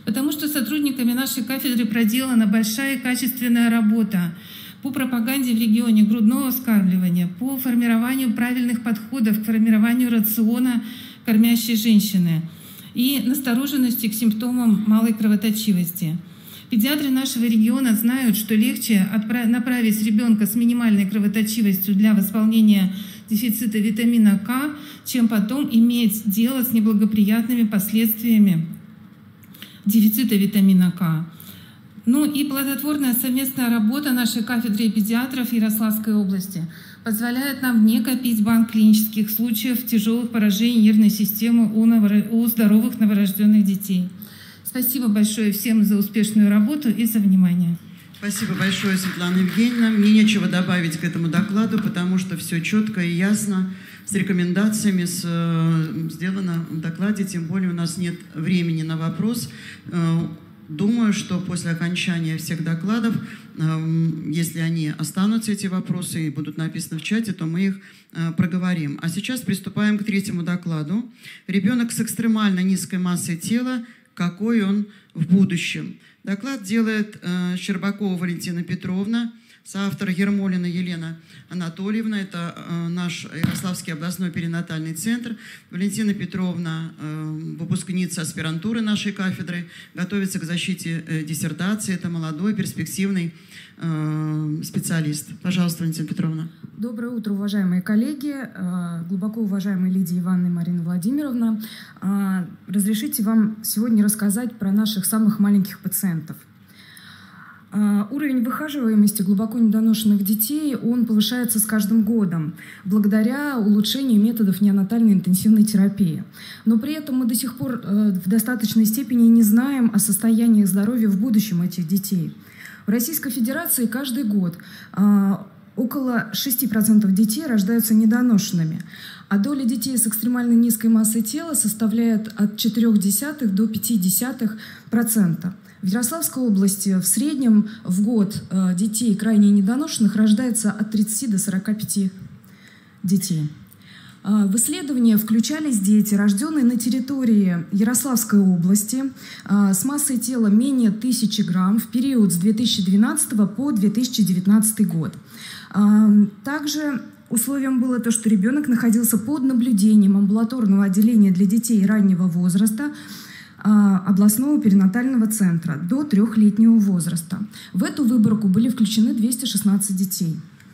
потому что сотрудниками нашей кафедры проделана большая и качественная работа по пропаганде в регионе грудного вскармливания, по формированию правильных подходов к формированию рациона кормящей женщины и настороженности к симптомам малой кровоточивости. Педиатры нашего региона знают, что легче направить ребенка с минимальной кровоточивостью для восполнения дефицита витамина К, чем потом иметь дело с неблагоприятными последствиями дефицита витамина К. Ну и плодотворная совместная работа нашей кафедры педиатров Ярославской области позволяет нам не копить банк клинических случаев тяжелых поражений нервной системы у, новор... у здоровых новорожденных детей. Спасибо большое всем за успешную работу и за внимание. Спасибо большое, Светлана Евгеньевна. Мне нечего добавить к этому докладу, потому что все четко и ясно, с рекомендациями с, э, сделано в докладе, тем более у нас нет времени на вопрос. Э, думаю, что после окончания всех докладов, э, если они останутся, эти вопросы, и будут написаны в чате, то мы их э, проговорим. А сейчас приступаем к третьему докладу. Ребенок с экстремально низкой массой тела, какой он в будущем. Доклад делает э, Щербакова Валентина Петровна, соавтор Ермолина Елена Анатольевна, это э, наш Ярославский областной перинатальный центр. Валентина Петровна, э, выпускница аспирантуры нашей кафедры, готовится к защите э, диссертации. Это молодой, перспективный э, специалист. Пожалуйста, Валентина Петровна. Доброе утро, уважаемые коллеги, глубоко уважаемые Лидия Ивановна и Марина Владимировна. Разрешите вам сегодня рассказать про наших самых маленьких пациентов. Уровень выхаживаемости глубоко недоношенных детей, он повышается с каждым годом благодаря улучшению методов неонатальной интенсивной терапии. Но при этом мы до сих пор в достаточной степени не знаем о состоянии здоровья в будущем этих детей. В Российской Федерации каждый год около шести процентов детей рождаются недоношенными, а доля детей с экстремально низкой массой тела составляет от четырёх десятых до пяти десятых процента. В Ярославской области в среднем в год детей крайне недоношенных рождается от тридцати до сорока пяти детей. В исследования включались дети, рожденные на территории Ярославской области с массой тела менее тысячи грамм в период с две тысячи двенадцатого по две тысячи девятнадцатый год. Также условием было то, что ребенок находился под наблюдением амбулаторного отделения для детей раннего возраста областного перинатального центра до трехлетнего возраста. В эту выборку были включены двести шестнадцать детей.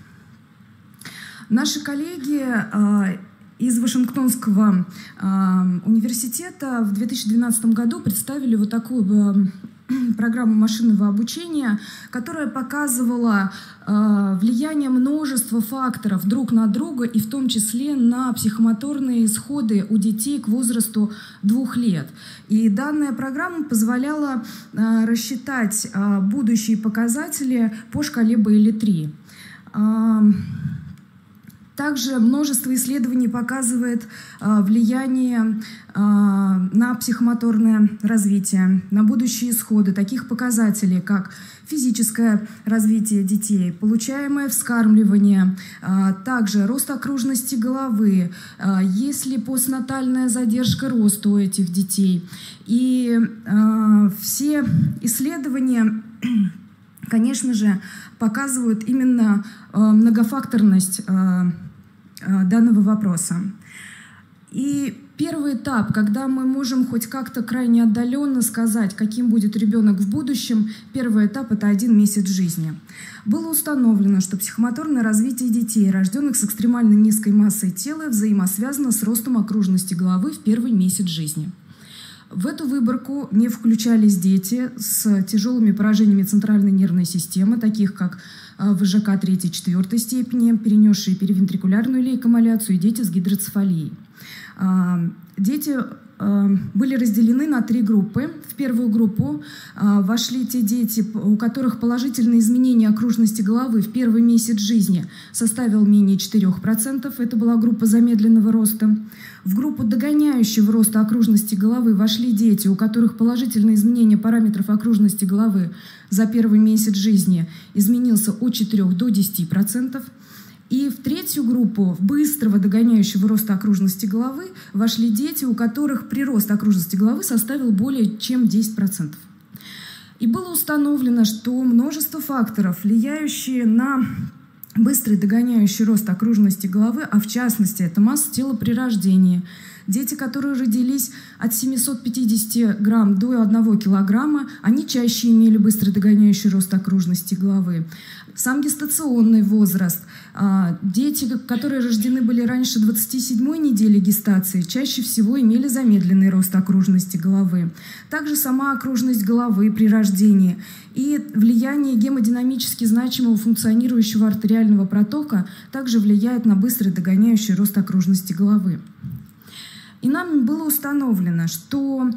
Наши коллеги из Вашингтонского университета в две тысячи двенадцатом году представили вот такую программу машинного обучения, которая показывала э, влияние множества факторов друг на друга, и в том числе на психомоторные исходы у детей к возрасту двух лет. И данная программа позволяла э, рассчитать э, будущие показатели по шкале Бейли три. Э, Также множество исследований показывает э, влияние э, на психомоторное развитие, на будущие исходы таких показателей, как физическое развитие детей, получаемое вскармливание, э, также рост окружности головы, э, есть ли постнатальная задержка роста у этих детей. И э, все исследования, конечно же, показывают именно э, многофакторность э, данного вопроса. И первый этап, когда мы можем хоть как-то крайне отдаленно сказать, каким будет ребенок в будущем, первый этап – это один месяц жизни. Было установлено, что психомоторное развитие детей, рожденных с экстремально низкой массой тела, взаимосвязано с ростом окружности головы в первый месяц жизни. В эту выборку не включались дети с тяжелыми поражениями центральной нервной системы, таких как ВЖК третьей-четвёртой степени, перенесшие перевентрикулярную лейкомаляцию, и дети с гидроцефалией. Дети были разделены на три группы. В первую группу вошли те дети, у которых положительные изменения окружности головы в первый месяц жизни составил менее четырёх процентов. Это была группа замедленного роста. В группу догоняющего роста окружности головы вошли дети, у которых положительные изменения параметров окружности головы за первый месяц жизни изменился от четырёх до десяти процентов. И в третью группу быстрого догоняющего роста окружности головы вошли дети, у которых прирост окружности головы составил более чем десять процентов. И было установлено, что множество факторов, влияющие на быстрый догоняющий рост окружности головы, а в частности это масса тела при рождении. Дети, которые родились от семисот пятидесяти грамм до одного килограмма, они чаще имели быстрый догоняющий рост окружности головы. Сам гестационный возраст. Дети, которые рождены были раньше двадцати седьмой недели гестации, чаще всего имели замедленный рост окружности головы. Также сама окружность головы при рождении и влияние гемодинамически значимого функционирующего артериального протока также влияет на быстрый догоняющий рост окружности головы. И нам было установлено, что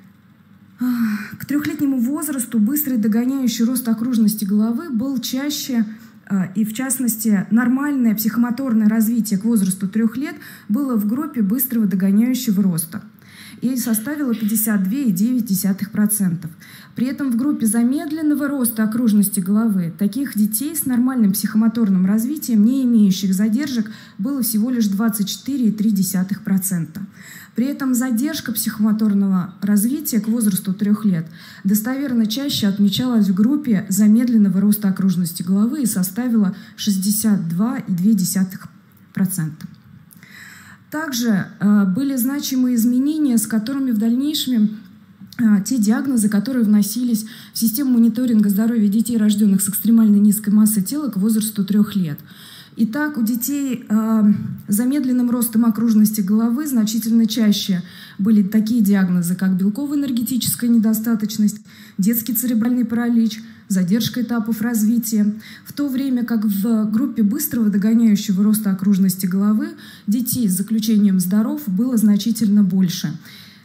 к трехлетнему возрасту быстрый догоняющий рост окружности головы был чаще, и в частности нормальное психомоторное развитие к возрасту трех лет было в группе быстрого догоняющего роста и составило пятьдесят два и девять десятых процента. При этом в группе замедленного роста окружности головы таких детей с нормальным психомоторным развитием, не имеющих задержек, было всего лишь двадцать четыре и три десятых процента. При этом задержка психомоторного развития к возрасту трех лет достоверно чаще отмечалась в группе замедленного роста окружности головы и составила шестьдесят два и две десятых процента. Также э, были значимые изменения, с которыми в дальнейшем э, те диагнозы, которые вносились в систему мониторинга здоровья детей, рожденных с экстремально низкой массой тела к возрасту трех лет. Итак, у детей э, с замедленным ростом окружности головы значительно чаще были такие диагнозы, как белково-энергетическая недостаточность, детский церебральный паралич, задержка этапов развития, в то время как в группе быстрого догоняющего роста окружности головы детей с заключением здоров было значительно больше.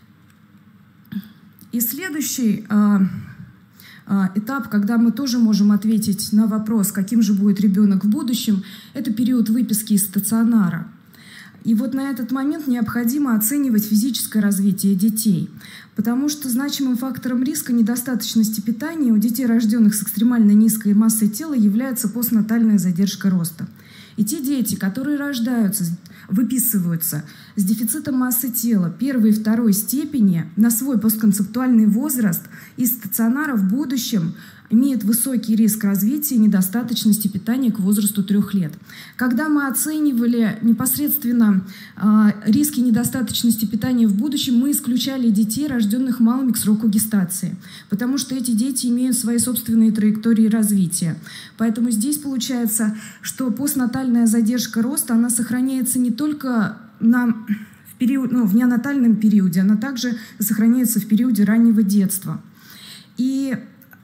И следующий э, этап, когда мы тоже можем ответить на вопрос, каким же будет ребенок в будущем, это период выписки из стационара. И вот на этот момент необходимо оценивать физическое развитие детей, потому что значимым фактором риска недостаточности питания у детей, рожденных с экстремально низкой массой тела, является постнатальная задержка роста. И те дети, которые рождаются, выписываются с дефицитом массы тела первой и второй степени на свой постконцептуальный возраст из стационара в будущем имеют высокий риск развития недостаточности питания к возрасту трех лет. Когда мы оценивали непосредственно э, риски недостаточности питания в будущем, мы исключали детей, рожденных малыми к сроку гестации, потому что эти дети имеют свои собственные траектории развития. Поэтому здесь получается, что постнатальная задержка роста, она сохраняется не только на, в, период, ну, в неонатальном периоде, она также сохраняется в периоде раннего детства. И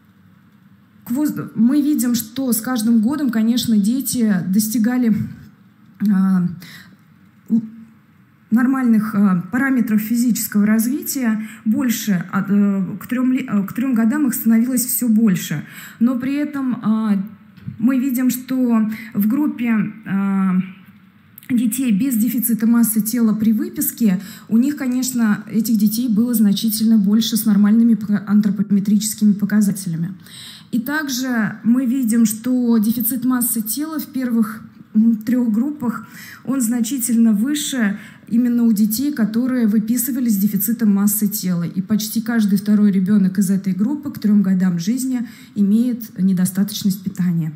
мы видим, что с каждым годом, конечно, дети достигали нормальных параметров физического развития больше, к трем, к трем годам их становилось все больше. Но при этом мы видим, что в группе детей без дефицита массы тела при выписке, у них, конечно, этих детей было значительно больше с нормальными антропометрическими показателями. И также мы видим, что дефицит массы тела в первых трех группах, он значительно выше именно у детей, которые выписывались с дефицитом массы тела. И почти каждый второй ребенок из этой группы к трем годам жизни имеет недостаточность питания.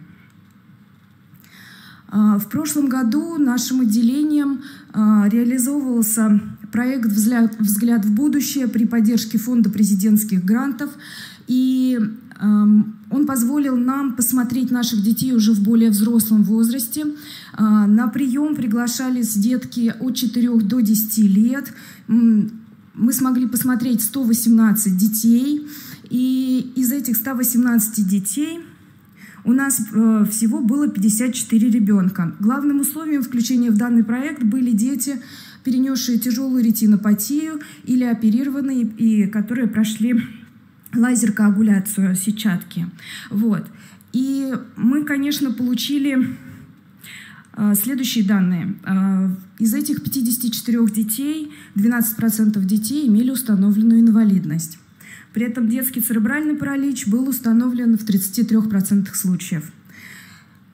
В прошлом году нашим отделением реализовывался проект «Взгляд, взгляд в будущее» при поддержке Фонда президентских грантов. И он позволил нам посмотреть наших детей уже в более взрослом возрасте. На прием приглашались детки от четырёх до десяти лет. Мы смогли посмотреть сто восемнадцать детей. И из этих ста восемнадцати детей у нас всего было пятьдесят четыре ребенка. Главным условием включения в данный проект были дети, перенесшие тяжелую ретинопатию или оперированные, и которые прошли лазер-коагуляцию сетчатки. Вот. И мы, конечно, получили э, следующие данные. Э, из этих пятидесяти четырёх детей двенадцать процентов детей имели установленную инвалидность. При этом детский церебральный паралич был установлен в тридцати трёх процентах случаев.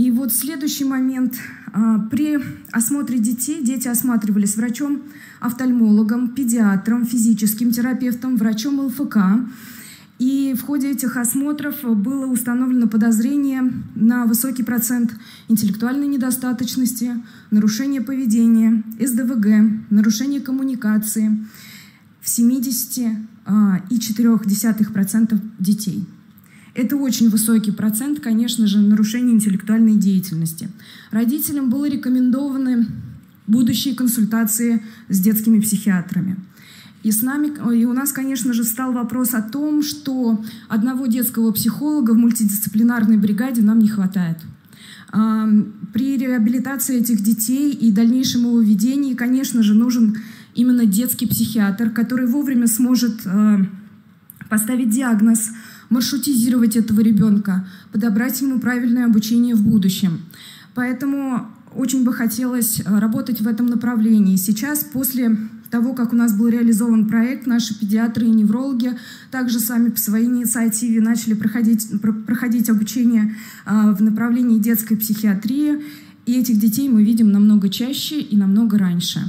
И вот следующий момент. При осмотре детей дети осматривались врачом, офтальмологом, педиатром, физическим терапевтом, врачом ЛФК. И в ходе этих осмотров было установлено подозрение на высокий процент интеллектуальной недостаточности, нарушение поведения, СДВГ, нарушение коммуникации в семидесяти целых четырёх десятых процента детей. Это очень высокий процент, конечно же, нарушения интеллектуальной деятельности. Родителям было рекомендованы будущие консультации с детскими психиатрами. И, с нами, и у нас, конечно же, встал вопрос о том, что одного детского психолога в мультидисциплинарной бригаде нам не хватает. При реабилитации этих детей и дальнейшем его ведении, конечно же, нужен именно детский психиатр, который вовремя сможет поставить диагноз, маршрутизировать этого ребенка, подобрать ему правильное обучение в будущем. Поэтому очень бы хотелось работать в этом направлении. Сейчас, после того, как у нас был реализован проект, наши педиатры и неврологи также сами по своей инициативе начали проходить, проходить обучение в направлении детской психиатрии. И этих детей мы видим намного чаще и намного раньше.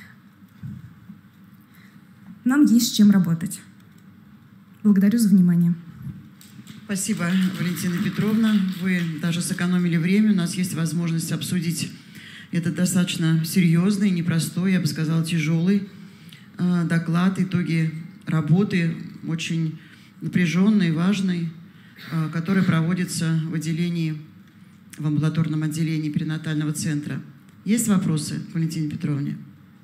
Нам есть с чем работать. Благодарю за внимание. Спасибо, Валентина Петровна. Вы даже сэкономили время. У нас есть возможность обсудить этот достаточно серьезный, непростой, я бы сказала, тяжелый э, доклад, итоги работы, очень напряженной, важной, э, которая проводится в отделении, в амбулаторном отделении перинатального центра. Есть вопросы к Валентине Петровне?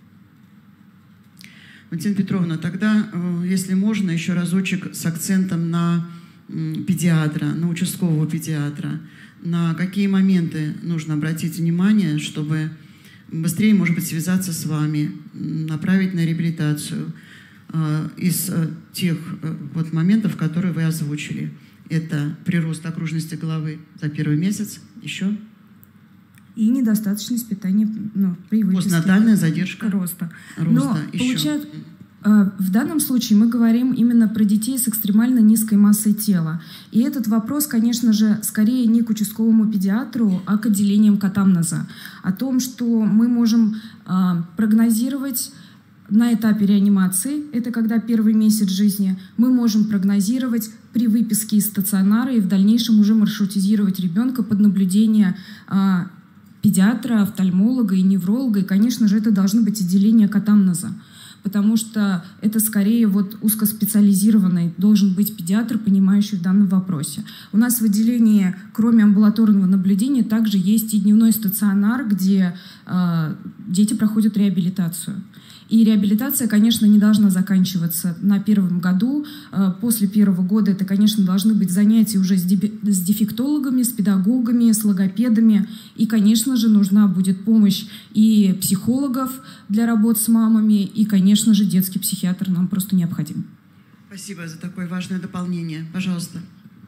Валентина Петровна, тогда, э, если можно, еще разочек с акцентом на педиатра, на участкового педиатра, на какие моменты нужно обратить внимание, чтобы быстрее, может быть, связаться с вами, направить на реабилитацию э, из э, тех э, вот моментов, которые вы озвучили. Это прирост окружности головы за первый месяц, еще? И недостаточность питания, ну, при выписке. Постнатальная задержка роста. роста. Но еще. Получает, в данном случае мы говорим именно про детей с экстремально низкой массой тела. И этот вопрос, конечно же, скорее не к участковому педиатру, а к отделениям катамнеза. О том, что мы можем прогнозировать на этапе реанимации, это когда первый месяц жизни, мы можем прогнозировать при выписке из стационара и в дальнейшем уже маршрутизировать ребенка под наблюдение педиатра, офтальмолога и невролога. И, конечно же, это должны быть отделения катамнеза. Потому что это скорее вот узкоспециализированный должен быть педиатр, понимающий в данном вопросе. У нас в отделении, кроме амбулаторного наблюдения, также есть и дневной стационар, где э, дети проходят реабилитацию. И реабилитация, конечно, не должна заканчиваться на первом году. После первого года это, конечно, должны быть занятия уже с дефектологами, с педагогами, с логопедами. И, конечно же, нужна будет помощь и психологов для работы с мамами, и, конечно же, детский психиатр нам просто необходим. Спасибо за такое важное дополнение. Пожалуйста.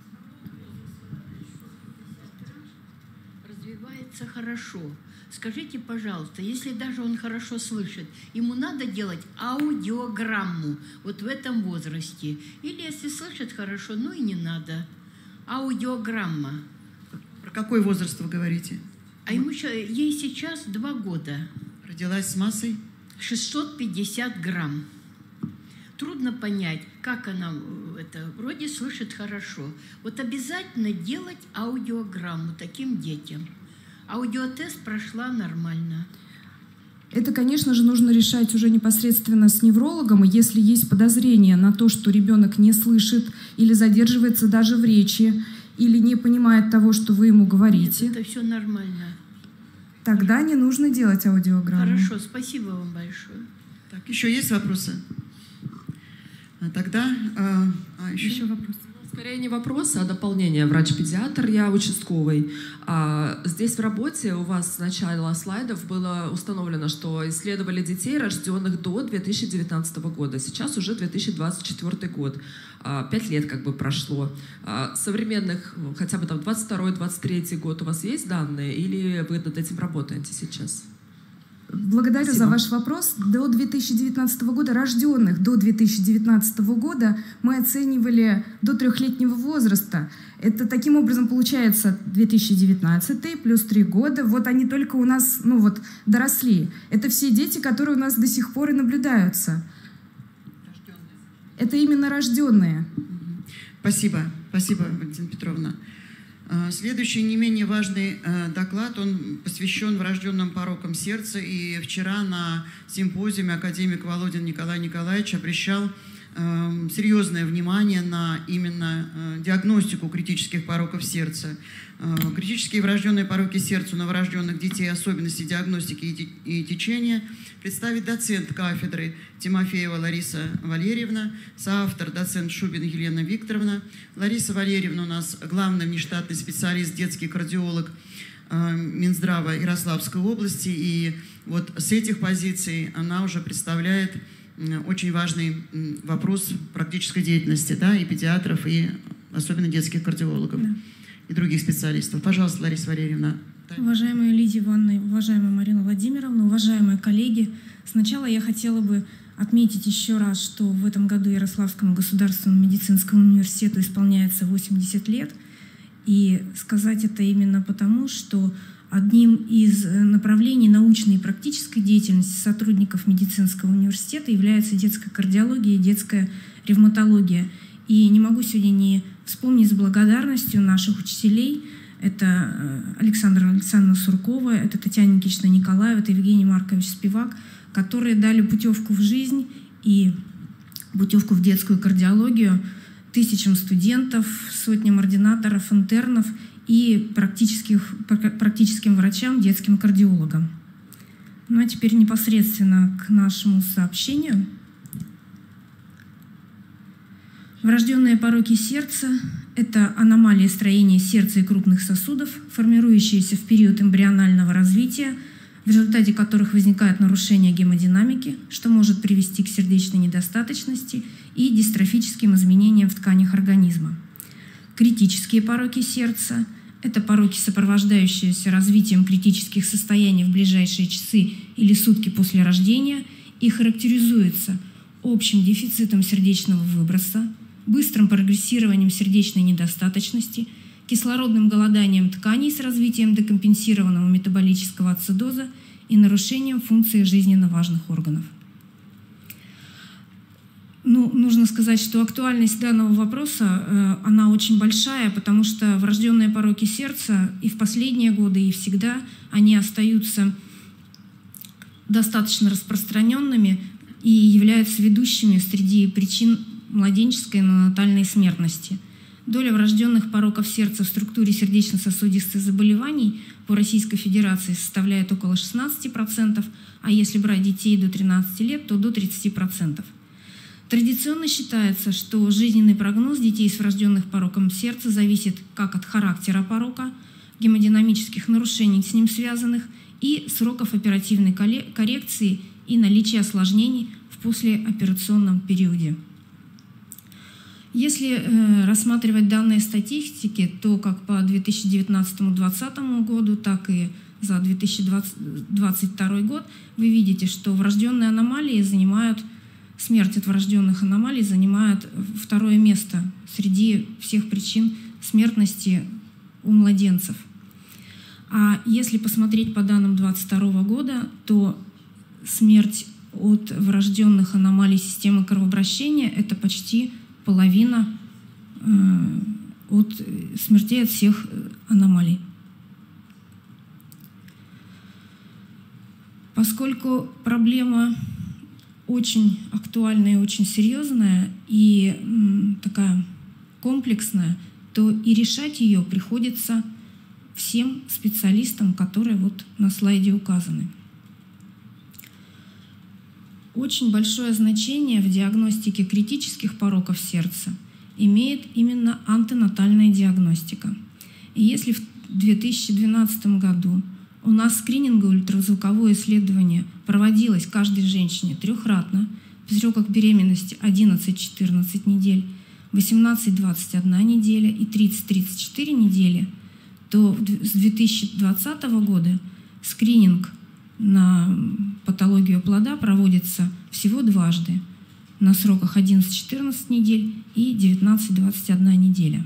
Развивается хорошо. Скажите, пожалуйста, если даже он хорошо слышит, ему надо делать аудиограмму вот в этом возрасте? Или если слышит хорошо, ну и не надо. Аудиограмма. Про какой возраст вы говорите? А ему, ей сейчас два года. Родилась с массой? шестьсот пятьдесят грамм. Трудно понять, как она это, вроде слышит хорошо. Вот обязательно делать аудиограмму таким детям. Аудиотест прошла нормально. Это, конечно же, нужно решать уже непосредственно с неврологом. И если есть подозрение на то, что ребенок не слышит или задерживается даже в речи, или не понимает того, что вы ему говорите, нет, это все нормально. Тогда не нужно делать аудиограмму. Хорошо, спасибо вам большое. Так, еще есть вопросы? А тогда а, а, еще? еще вопрос. Скорее не вопрос, а дополнение. Врач-педиатр, я участковый. А здесь в работе у вас с начала слайдов было установлено, что исследовали детей, рожденных до две тысячи девятнадцатого года. Сейчас уже две тысячи двадцать четвёртый год. Пять лет как бы прошло. Современных, хотя бы там двадцать второй — двадцать третий год у вас есть данные или вы над этим работаете сейчас? Благодарю Спасибо. за ваш вопрос. До две тысячи девятнадцатого года рожденных до две тысячи девятнадцатого года мы оценивали до трехлетнего возраста. Это таким образом получается две тысячи девятнадцатый плюс три года. Вот они только у нас, ну вот, доросли. Это все дети, которые у нас до сих пор и наблюдаются. Это именно рожденные. Спасибо. Спасибо, Валентина Петровна. Следующий не менее важный доклад, он посвящен врожденным порокам сердца. И вчера на симпозиуме академик Володин Николай Николаевич обращал серьезное внимание на именно диагностику критических пороков сердца. Критические врожденные пороки сердца у новорожденных детей, особенности диагностики и течения, представит доцент кафедры Тимофеева Лариса Валерьевна, соавтор доцент Шубин Елена Викторовна. Лариса Валерьевна у нас главный внештатный специалист, детский кардиолог Минздрава Ярославской области. И вот с этих позиций она уже представляет очень важный вопрос практической деятельности, да, и педиатров, и особенно детских кардиологов, да, и других специалистов. Пожалуйста, Лариса Валерьевна. Уважаемая Лидия Ивановна, уважаемая Марина Владимировна, уважаемые коллеги, сначала я хотела бы отметить еще раз, что в этом году Ярославскому государственному медицинскому университету исполняется восемьдесят лет, и сказать это именно потому, что одним из направлений научной и практической деятельности сотрудников медицинского университета является детская кардиология и детская ревматология. И не могу сегодня не вспомнить с благодарностью наших учителей. Это Александра Александровна Суркова, это Татьяна Никитична Николаева, это Евгений Маркович Спивак, которые дали путевку в жизнь и путевку в детскую кардиологию тысячам студентов, сотням ординаторов, интернов и практических, практическим врачам, детским кардиологам. Ну а теперь непосредственно к нашему сообщению. Врожденные пороки сердца – это аномалии строения сердца и крупных сосудов, формирующиеся в период эмбрионального развития, в результате которых возникает нарушение гемодинамики, что может привести к сердечной недостаточности и дистрофическим изменениям в тканях организма. Критические пороки сердца – это пороки, сопровождающиеся развитием критических состояний в ближайшие часы или сутки после рождения, и характеризуются общим дефицитом сердечного выброса, быстрым прогрессированием сердечной недостаточности, кислородным голоданием тканей с развитием декомпенсированного метаболического ацидоза и нарушением функции жизненно важных органов. Ну, нужно сказать, что актуальность данного вопроса, э, она очень большая, потому что врожденные пороки сердца и в последние годы, и всегда они остаются достаточно распространенными и являются ведущими среди причин младенческой и неонатальной смертности. Доля врожденных пороков сердца в структуре сердечно-сосудистых заболеваний по Российской Федерации составляет около шестнадцати процентов, а если брать детей до тринадцати лет, то до тридцати процентов. Традиционно считается, что жизненный прогноз детей с врожденных пороком сердца зависит как от характера порока, гемодинамических нарушений с ним связанных и сроков оперативной коррекции и наличия осложнений в послеоперационном периоде. Если э, рассматривать данные статистики, то как по две тысячи девятнадцатому — две тысячи двадцатому году, так и за две тысячи двадцать второй год вы видите, что врожденные аномалии занимают Смерть от врожденных аномалий занимает второе место среди всех причин смертности у младенцев. А если посмотреть по данным две тысячи двадцать второго года, то смерть от врожденных аномалий системы кровообращения – это почти половина от смертей от всех аномалий. Поскольку проблема очень актуальная и очень серьезная, и м, такая комплексная, то и решать ее приходится всем специалистам, которые вот на слайде указаны. Очень большое значение в диагностике критических пороков сердца имеет именно антенатальная диагностика. И если в две тысячи двенадцатом году у нас скрининговое ультразвуковое исследование проводилось каждой женщине трехкратно в сроках беременности одиннадцать-четырнадцать недель, восемнадцать-двадцать одна неделя и тридцать-тридцать четыре недели, то с две тысячи двадцатого года скрининг на патологию плода проводится всего дважды на сроках одиннадцать-четырнадцать недель и девятнадцать-двадцать одна неделя.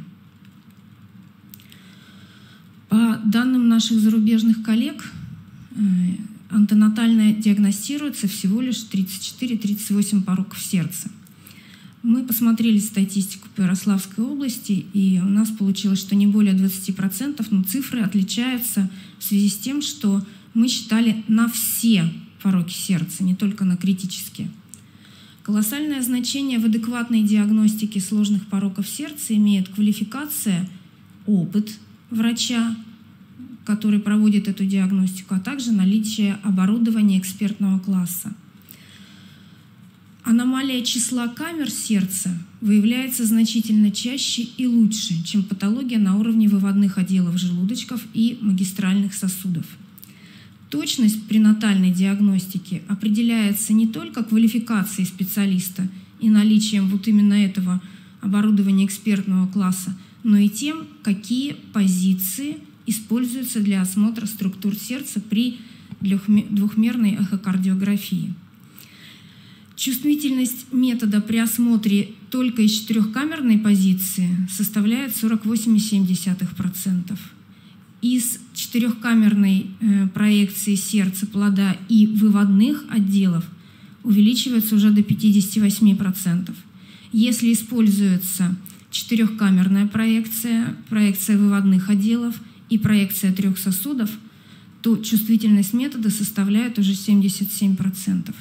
По данным наших зарубежных коллег, антенатально диагностируется всего лишь тридцать четыре - тридцать восемь пороков сердца. Мы посмотрели статистику по Ярославской области, и у нас получилось, что не более двадцати процентов, но цифры отличаются в связи с тем, что мы считали на все пороки сердца, не только на критические. Колоссальное значение в адекватной диагностике сложных пороков сердца имеет квалификация, опыт врача, который проводит эту диагностику, а также наличие оборудования экспертного класса. Аномалия числа камер сердца выявляется значительно чаще и лучше, чем патология на уровне выводных отделов желудочков и магистральных сосудов. Точность пренатальной диагностики определяется не только квалификацией специалиста и наличием вот именно этого оборудования экспертного класса, но и тем, какие позиции используются для осмотра структур сердца при двухмерной эхокардиографии. Чувствительность метода при осмотре только из четырехкамерной позиции составляет сорок восемь целых семь десятых процента. Из четырехкамерной проекции сердца, плода и выводных отделов увеличивается уже до пятидесяти восьми процентов. Если используется четырехкамерная проекция, проекция выводных отделов и проекция трех сосудов, то чувствительность метода составляет уже семьдесят семь процентов.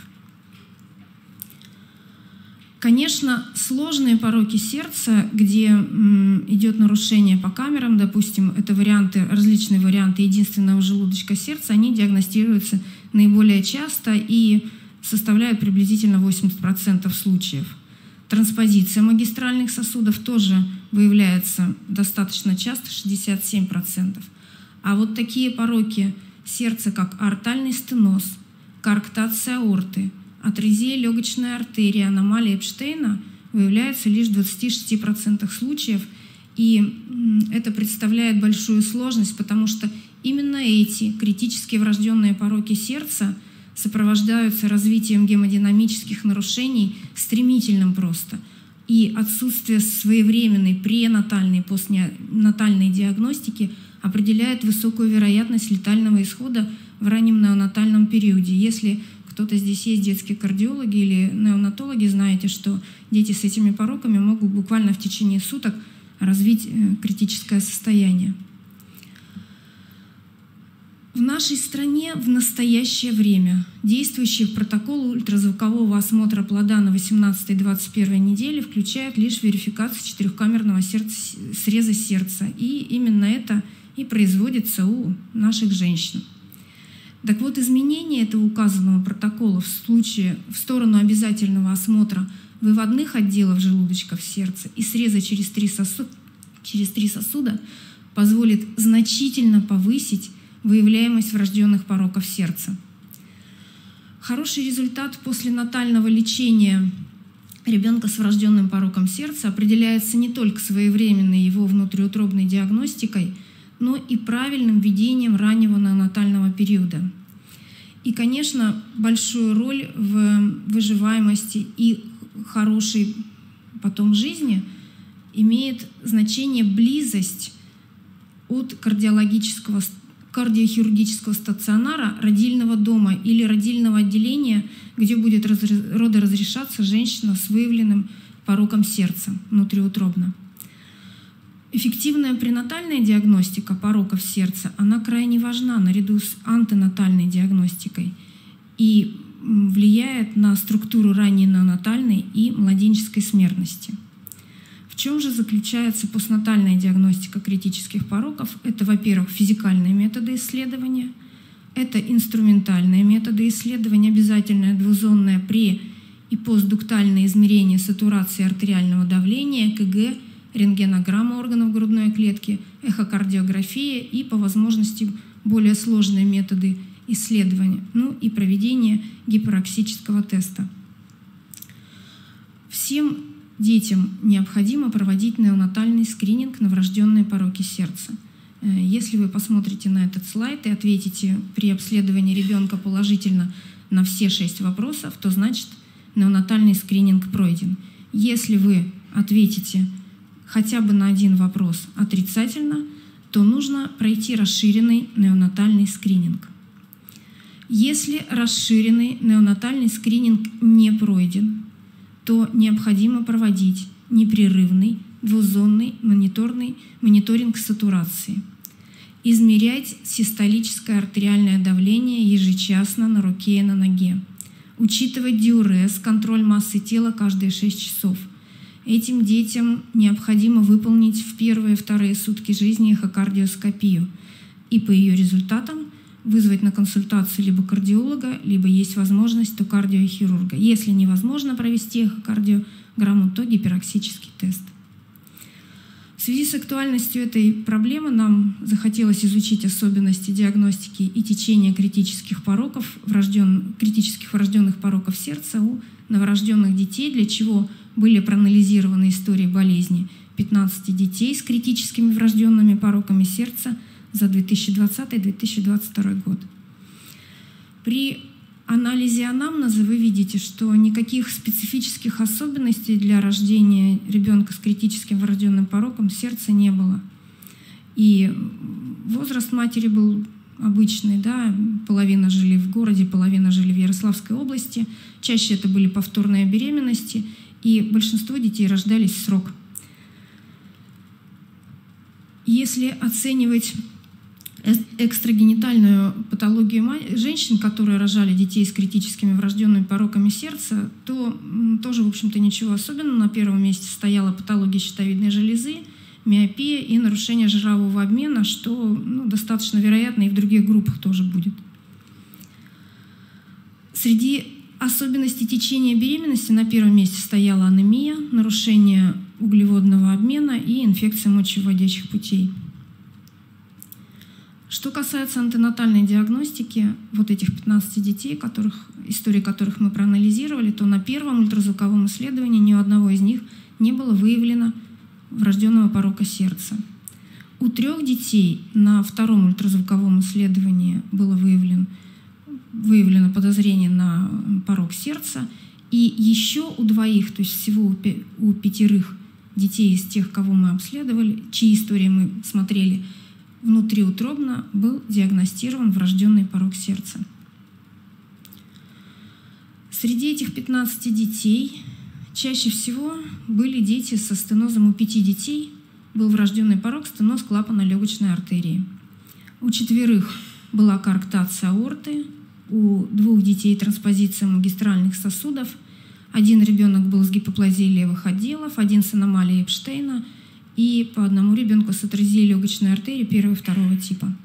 Конечно, сложные пороки сердца, где м, идет нарушение по камерам, допустим, это варианты, различные варианты единственного желудочка сердца, они диагностируются наиболее часто и составляют приблизительно восемьдесят процентов случаев. Транспозиция магистральных сосудов тоже выявляется достаточно часто, шестьдесят семь процентов. А вот такие пороки сердца, как аортальный стеноз, коарктация аорты, атрезия легочной артерии, аномалия Эпштейна выявляется лишь в двадцати шести процентах случаев, и это представляет большую сложность, потому что именно эти критические врожденные пороки сердца сопровождаются развитием гемодинамических нарушений стремительным просто. И отсутствие своевременной пренатальной и постнатальной диагностики определяет высокую вероятность летального исхода в раннем неонатальном периоде. Если кто-то здесь есть детские кардиологи или неонатологи, знаете, что дети с этими пороками могут буквально в течение суток развить критическое состояние. В нашей стране в настоящее время действующий протокол ультразвукового осмотра плода на восемнадцатой — двадцать первой неделе включает лишь верификацию четырехкамерного сердца, среза сердца. И именно это и производится у наших женщин. Так вот, изменение этого указанного протокола в случае в сторону обязательного осмотра выводных отделов желудочков сердца и среза через три сосуда, через три сосуда позволит значительно повысить выявляемость врожденных пороков сердца. Хороший результат после натального лечения ребенка с врожденным пороком сердца определяется не только своевременной его внутриутробной диагностикой, но и правильным ведением раннего неонатального периода. И, конечно, большую роль в выживаемости и хорошей потом жизни имеет значение близость от кардиологического, кардиохирургического стационара, родильного дома или родильного отделения, где будет родоразрешаться женщина с выявленным пороком сердца внутриутробно. Эффективная пренатальная диагностика пороков сердца, она крайне важна наряду с антенатальной диагностикой и влияет на структуру ранней неонатальной и младенческой смертности. В чем же заключается постнатальная диагностика критических пороков? Это, во-первых, физикальные методы исследования, это инструментальные методы исследования, обязательное двузонное пре- и постдуктальное измерение сатурации артериального давления, ЭКГ, рентгенограмма органов грудной клетки, эхокардиография и, по возможности, более сложные методы исследования, ну и проведение гипероксического теста. Всем детям необходимо проводить неонатальный скрининг на врожденные пороки сердца. Если вы посмотрите на этот слайд и ответите при обследовании ребенка положительно на все шесть вопросов, то значит неонатальный скрининг пройден. Если вы ответите хотя бы на один вопрос отрицательно, то нужно пройти расширенный неонатальный скрининг. Если расширенный неонатальный скрининг не пройден, то необходимо проводить непрерывный двузонный мониторный, мониторинг сатурации, измерять систолическое артериальное давление ежечасно на руке и на ноге, учитывать диурез, контроль массы тела каждые шесть часов. Этим детям необходимо выполнить в первые и вторые сутки жизни эхокардиоскопию и по ее результатам вызвать на консультацию либо кардиолога, либо есть возможность, то кардиохирурга. Если невозможно провести эхокардиограмму, то гипероксический тест. В связи с актуальностью этой проблемы нам захотелось изучить особенности диагностики и течения критических пороков, врожден... критических врожденных пороков сердца у новорожденных детей, для чего были проанализированы истории болезни пятнадцати детей с критическими врожденными пороками сердца за две тысячи двадцатый — две тысячи двадцать второй год. При анализе анамнеза вы видите, что никаких специфических особенностей для рождения ребенка с критическим врожденным пороком сердца не было. И возраст матери был обычный, да, половина жили в городе, половина жили в Ярославской области. Чаще это были повторные беременности, и большинство детей рождались в срок. Если оценивать экстрагенитальную патологию женщин, которые рожали детей с критическими врожденными пороками сердца, то тоже, в общем-то, ничего особенного. На первом месте стояла патология щитовидной железы, миопия и нарушение жирового обмена, что ну, достаточно вероятно и в других группах тоже будет. Среди особенностей течения беременности на первом месте стояла анемия, нарушение углеводного обмена и инфекция мочевыводящих путей. Что касается антенатальной диагностики вот этих пятнадцати детей, которых, истории которых мы проанализировали, то на первом ультразвуковом исследовании ни у одного из них не было выявлено врожденного порока сердца. У трех детей на втором ультразвуковом исследовании было выявлено, выявлено подозрение на порок сердца, и еще у двоих, то есть всего у пятерых детей из тех, кого мы обследовали, чьи истории мы смотрели, внутриутробно был диагностирован врожденный порок сердца. Среди этих пятнадцати детей чаще всего были дети со стенозом. У пяти детей был врожденный порок стеноз клапана легочной артерии. У четверых была коарктация аорты, у двух детей транспозиция магистральных сосудов, один ребенок был с гипоплазией левых отделов, один с аномалией Эпштейна, и по одному ребенку с атрезией легочной артерии первого и второго типа.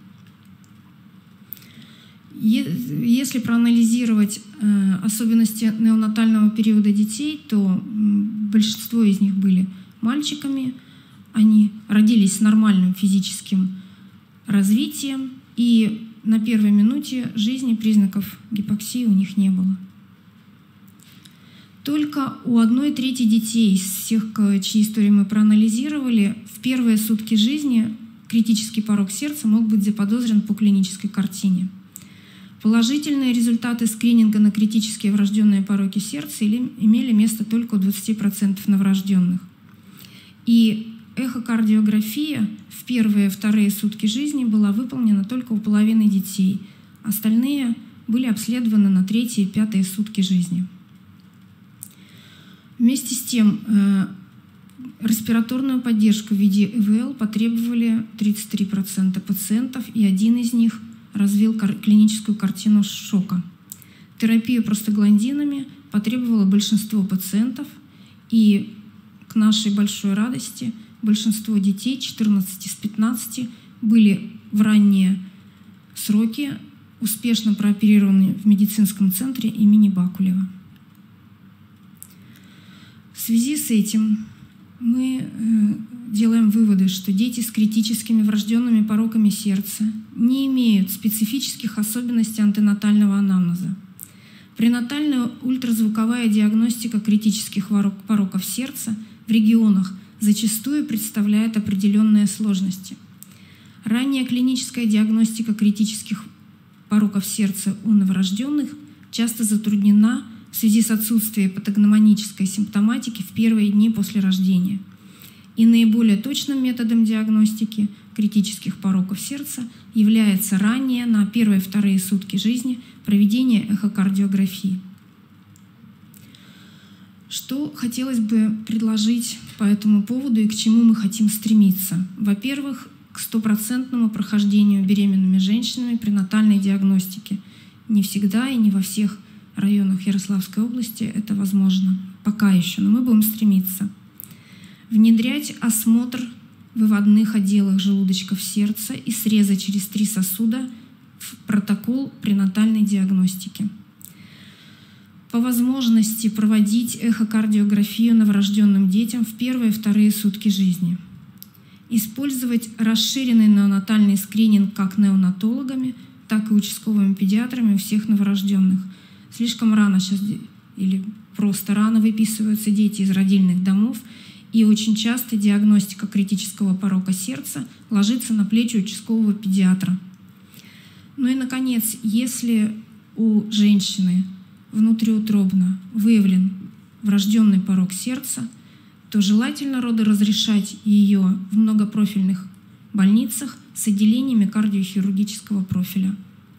Если проанализировать особенности неонатального периода детей, то большинство из них были мальчиками, они родились с нормальным физическим развитием, и на первой минуте жизни признаков гипоксии у них не было. Только у одной трети детей из всех, чьи истории мы проанализировали, в первые сутки жизни критический порок сердца мог быть заподозрен по клинической картине. Положительные результаты скрининга на критические врожденные пороки сердца имели место только у двадцати процентов новорожденных. И эхокардиография в первые и вторые сутки жизни была выполнена только у половины детей. Остальные были обследованы на третьи и пятые сутки жизни. Вместе с тем, э, респираторную поддержку в виде и вэ эл потребовали тридцать три процента пациентов, и один из них развил кар- клиническую картину шока. Терапию простагландинами потребовало большинство пациентов, и к нашей большой радости большинство детей, четырнадцать из пятнадцати, были в ранние сроки успешно прооперированы в медицинском центре имени Бакулева. В связи с этим мы делаем выводы, что дети с критическими врожденными пороками сердца не имеют специфических особенностей антенатального анамнеза. Пренатальная ультразвуковая диагностика критических пороков сердца в регионах зачастую представляет определенные сложности. Ранняя клиническая диагностика критических пороков сердца у новорожденных часто затруднена в связи с отсутствием патогномонической симптоматики в первые дни после рождения. И наиболее точным методом диагностики критических пороков сердца является раннее на первые-вторые сутки жизни проведение эхокардиографии. Что хотелось бы предложить по этому поводу и к чему мы хотим стремиться? Во-первых, к стопроцентному прохождению беременными женщинами пренатальной диагностики. Не всегда и не во всех районах Ярославской области это возможно. Пока еще, но мы будем стремиться. Внедрять осмотр в выводных отделах желудочков сердца и среза через три сосуда в протокол пренатальной диагностики. По возможности проводить эхокардиографию новорожденным детям в первые и вторые сутки жизни. Использовать расширенный неонатальный скрининг как неонатологами, так и участковыми педиатрами у всех новорожденных. Слишком рано сейчас или просто рано выписываются дети из родильных домов, и очень часто диагностика критического порока сердца ложится на плечи участкового педиатра. Ну и, наконец, если у женщины внутриутробно выявлен врожденный порок сердца, то желательно родоразрешать ее в многопрофильных больницах с отделениями кардиохирургического профиля.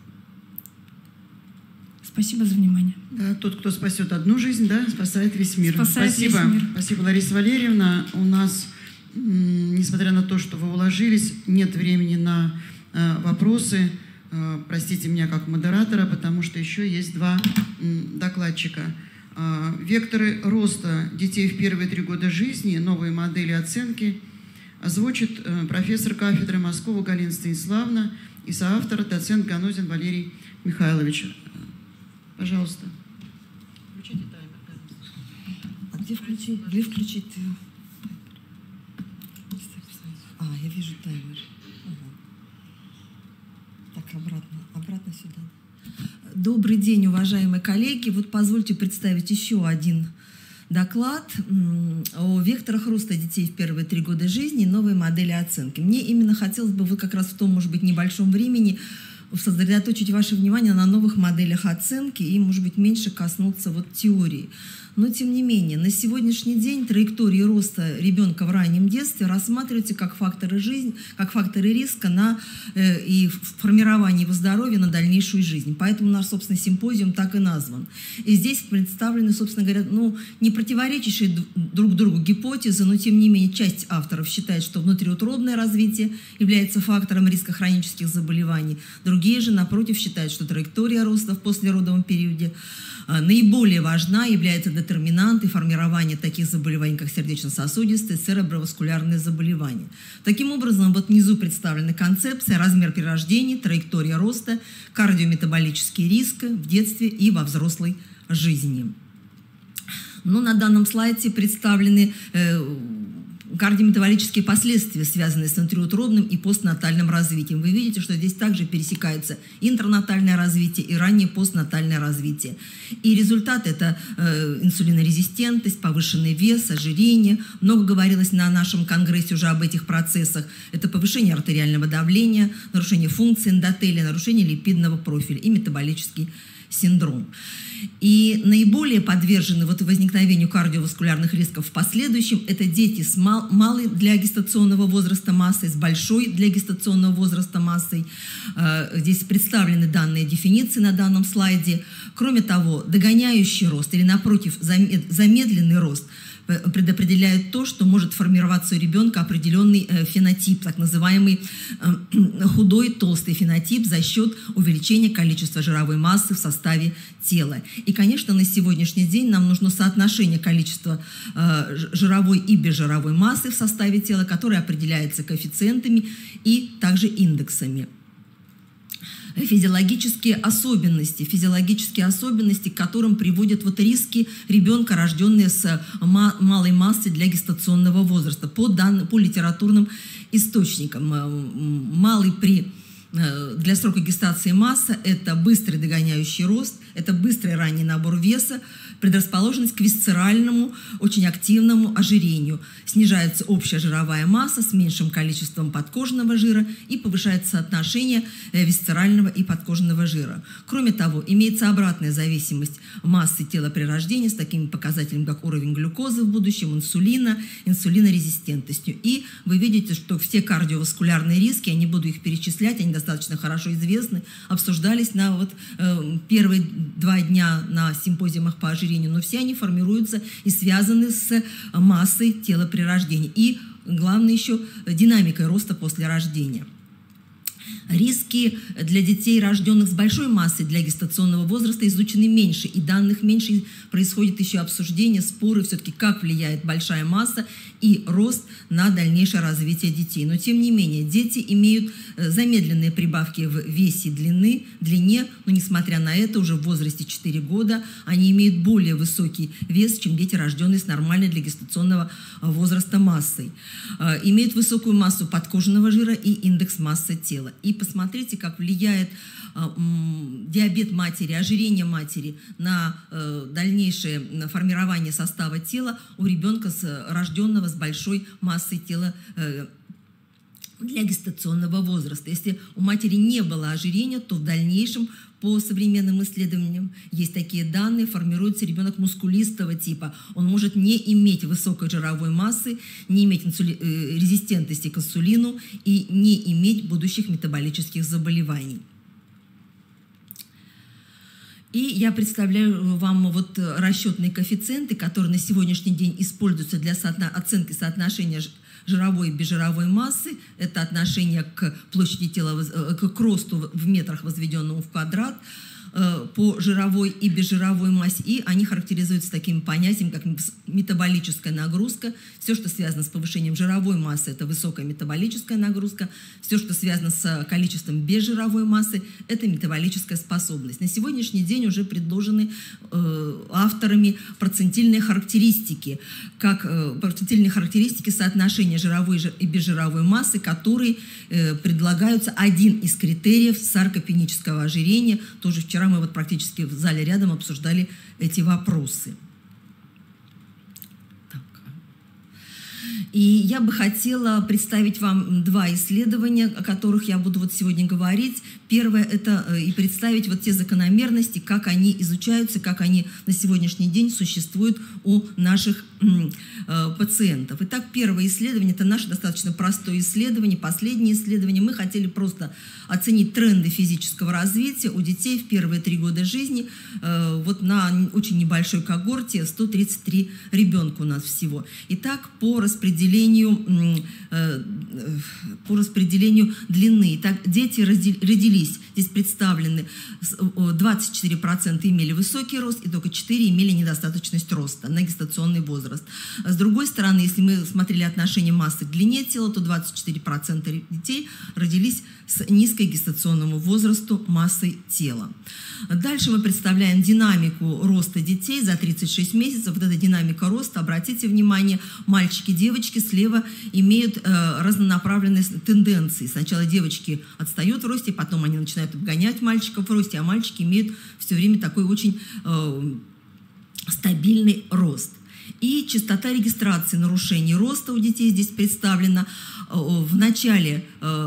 Спасибо за внимание. Да, тот, кто спасет одну жизнь, да, спасает весь мир. Спасает Спасибо. Весь мир. Спасибо, Лариса Валерьевна. У нас, несмотря на то, что вы уложились, нет времени на э, вопросы. Э, простите меня как модератора, потому что еще есть два э, докладчика. Э, векторы роста детей в первые три года жизни, новые модели оценки озвучит э, профессор кафедры Москова Галина Станиславовна и соавтор, доцент Ганозин Валерий Михайлович. Пожалуйста. Включите таймер. А где включить? Где включить? А, я вижу таймер. Ага. Так, обратно. Обратно сюда. Добрый день, уважаемые коллеги. Вот позвольте представить еще один доклад о векторах роста детей в первые три года жизни и новой модели оценки. Мне именно хотелось бы вот как раз в том, может быть, небольшом времени сосредоточить ваше внимание на новых моделях оценки и, может быть, меньше коснуться вот теории. Но, тем не менее, на сегодняшний день траектории роста ребенка в раннем детстве рассматриваются как факторы жизни, как факторы риска на, э, и формирования его здоровья на дальнейшую жизнь. Поэтому наш, собственно, симпозиум так и назван. И здесь представлены, собственно говоря, ну, не противоречащие друг другу гипотезы, но, тем не менее, часть авторов считает, что внутриутробное развитие является фактором риска хронических заболеваний. Другие же, напротив, считают, что траектория роста в послеродовом периоде наиболее важна, является детерминантой формирования таких заболеваний, как сердечно-сосудистые, цереброваскулярные заболевания. Таким образом, вот внизу представлены концепции: размер при рождении, траектория роста, кардиометаболический риск в детстве и во взрослой жизни. Но на данном слайде представлены э, кардиометаболические последствия, связанные с внутриутробным и постнатальным развитием. Вы видите, что здесь также пересекаются интернатальное развитие и раннее постнатальное развитие. И результат – это э, инсулинорезистентность, повышенный вес, ожирение. Много говорилось на нашем конгрессе уже об этих процессах. Это повышение артериального давления, нарушение функции эндотелия, нарушение липидного профиля и метаболический синдром. И наиболее подвержены вот возникновению кардиоваскулярных рисков в последующем это дети с мал, малой для гестационного возраста массой, с большой для гестационного возраста массой. Здесь представлены данные дефиниции на данном слайде. Кроме того, догоняющий рост или, напротив, замедленный рост предопределяет то, что может формироваться у ребенка определенный фенотип, так называемый худой толстый фенотип за счет увеличения количества жировой массы в составе тела. И, конечно, на сегодняшний день нам нужно соотношение количества жировой и безжировой массы в составе тела, которое определяется коэффициентами и также индексами. Физиологические особенности, физиологические особенности, к которым приводят вот риски ребенка, рожденные с малой массой для гестационного возраста, по данным, по литературным источникам. Малый при для срока гестации масса – это быстрый догоняющий рост, это быстрый ранний набор веса, предрасположенность к висцеральному, очень активному ожирению. Снижается общая жировая масса с меньшим количеством подкожного жира и повышается соотношение висцерального и подкожного жира. Кроме того, имеется обратная зависимость массы тела при рождении с такими показателями, как уровень глюкозы в будущем, инсулина, инсулинорезистентностью. И вы видите, что все кардиоваскулярные риски, я не буду их перечислять, они достаточно хорошо известны, обсуждались на вот, э, первые два дня на симпозиумах по ожирению, но все они формируются и связаны с массой тела при рождении. И, главное, еще динамикой роста после рождения. Риски для детей, рожденных с большой массой для гестационного возраста, изучены меньше, и данных меньше. И происходит еще обсуждение, споры, все-таки как влияет большая масса и рост на дальнейшее развитие детей. Но, тем не менее, дети имеют замедленные прибавки в весе и длины, длине, но, несмотря на это, уже в возрасте четыре года они имеют более высокий вес, чем дети, рожденные с нормальной для гестационного возраста массой. Имеют высокую массу подкожного жира и индекс массы тела. И посмотрите, как влияет э, диабет матери, ожирение матери на э, дальнейшее формирование состава тела у ребенка, с, рожденного с большой массой тела э, для гестационного возраста. Если у матери не было ожирения, то в дальнейшем по современным исследованиям есть такие данные, формируется ребенок мускулистого типа. Он может не иметь высокой жировой массы, не иметь инсули... резистентности к инсулину и не иметь будущих метаболических заболеваний. И я представляю вам вот расчетные коэффициенты, которые на сегодняшний день используются для соотно... оценки соотношения жировой и безжировой массы. Это отношение к площади тела, к росту в метрах, возведенному в квадрат, по жировой и безжировой массе, и они характеризуются такими понятиями, как метаболическая нагрузка. Все, что связано с повышением жировой массы, это высокая метаболическая нагрузка. Все, что связано с количеством безжировой массы, это метаболическая способность. На сегодняшний день уже предложены э, авторами процентильные характеристики, как э, процентильные характеристики соотношения жировой и безжировой массы, которые э, предлагаются один из критериев саркопенического ожирения. Тоже вчера мы вот практически в зале рядом обсуждали эти вопросы. Так. И я бы хотела представить вам два исследования, о которых я буду вот сегодня говорить. Первое – это и представить вот те закономерности, как они изучаются, как они на сегодняшний день существуют у наших э, пациентов. Итак, первое исследование – это наше достаточно простое исследование, последнее исследование. Мы хотели просто оценить тренды физического развития у детей в первые три года жизни. Э, вот на очень небольшой когорте сто тридцать три ребенка у нас всего. Итак, по распределению, э, по распределению длины. Итак, дети родились. Здесь представлены двадцать четыре процента имели высокий рост и только четыре процента имели недостаточность роста на гестационный возраст. С другой стороны, если мы смотрели отношение массы к длине тела, то двадцать четыре процента детей родились с низкой гестационному возрасту массой тела. Дальше мы представляем динамику роста детей за тридцать шесть месяцев. Вот эта динамика роста, обратите внимание, мальчики и девочки слева имеют э, разнонаправленные тенденции. Сначала девочки отстают в росте, потом они начинают обгонять мальчиков в росте, а мальчики имеют все время такой очень э, стабильный рост. И частота регистрации нарушений роста у детей здесь представлена. В начале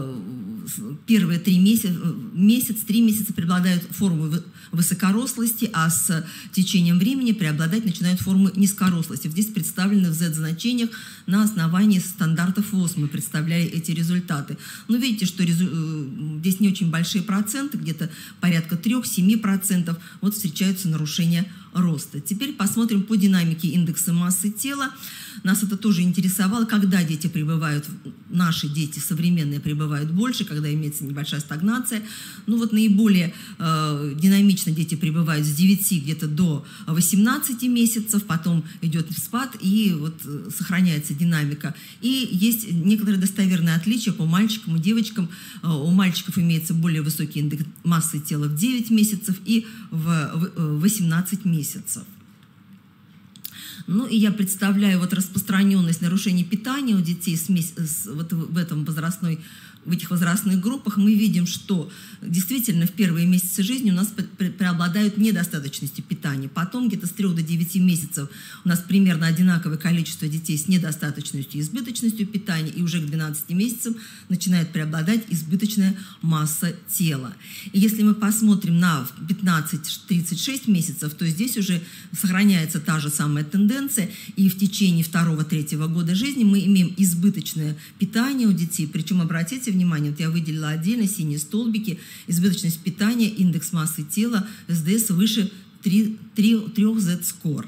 первые три месяца, месяц, три месяца преобладают формы высокорослости, а с течением времени преобладать начинают формы низкорослости. Здесь представлены в Z-значениях на основании стандартов ВОЗ. Мы представляли эти результаты. Но видите, что здесь не очень большие проценты, где-то порядка три-семь процентов вот встречаются нарушения роста. Теперь посмотрим по динамике индекса массы тела. Нас это тоже интересовало, когда дети пребывают, наши дети современные пребывают больше, когда имеется небольшая стагнация. Ну вот наиболее э, динамично дети пребывают с девяти где-то до восемнадцати месяцев, потом идет спад и вот сохраняется динамика. И есть некоторые достоверные отличия по мальчикам и девочкам. Э, у мальчиков имеется более высокий индекс массы тела в девять месяцев и в восемнадцать месяцев. Ну и я представляю вот распространенность нарушений питания у детей с меся... с, вот в этом возрастной в этих возрастных группах. Мы видим, что действительно в первые месяцы жизни у нас преобладают недостаточности питания. Потом где-то с трёх до девяти месяцев у нас примерно одинаковое количество детей с недостаточностью и избыточностью питания, и уже к двенадцати месяцам начинает преобладать избыточная масса тела. И если мы посмотрим на пятнадцать-тридцать шесть месяцев, то здесь уже сохраняется та же самая тенденция, и в течение второго-третьего года жизни мы имеем избыточное питание у детей, причем, обратите внимание, вот я выделила отдельно синие столбики, избыточность питания, индекс массы тела, эс дэ эс выше три зет-скор.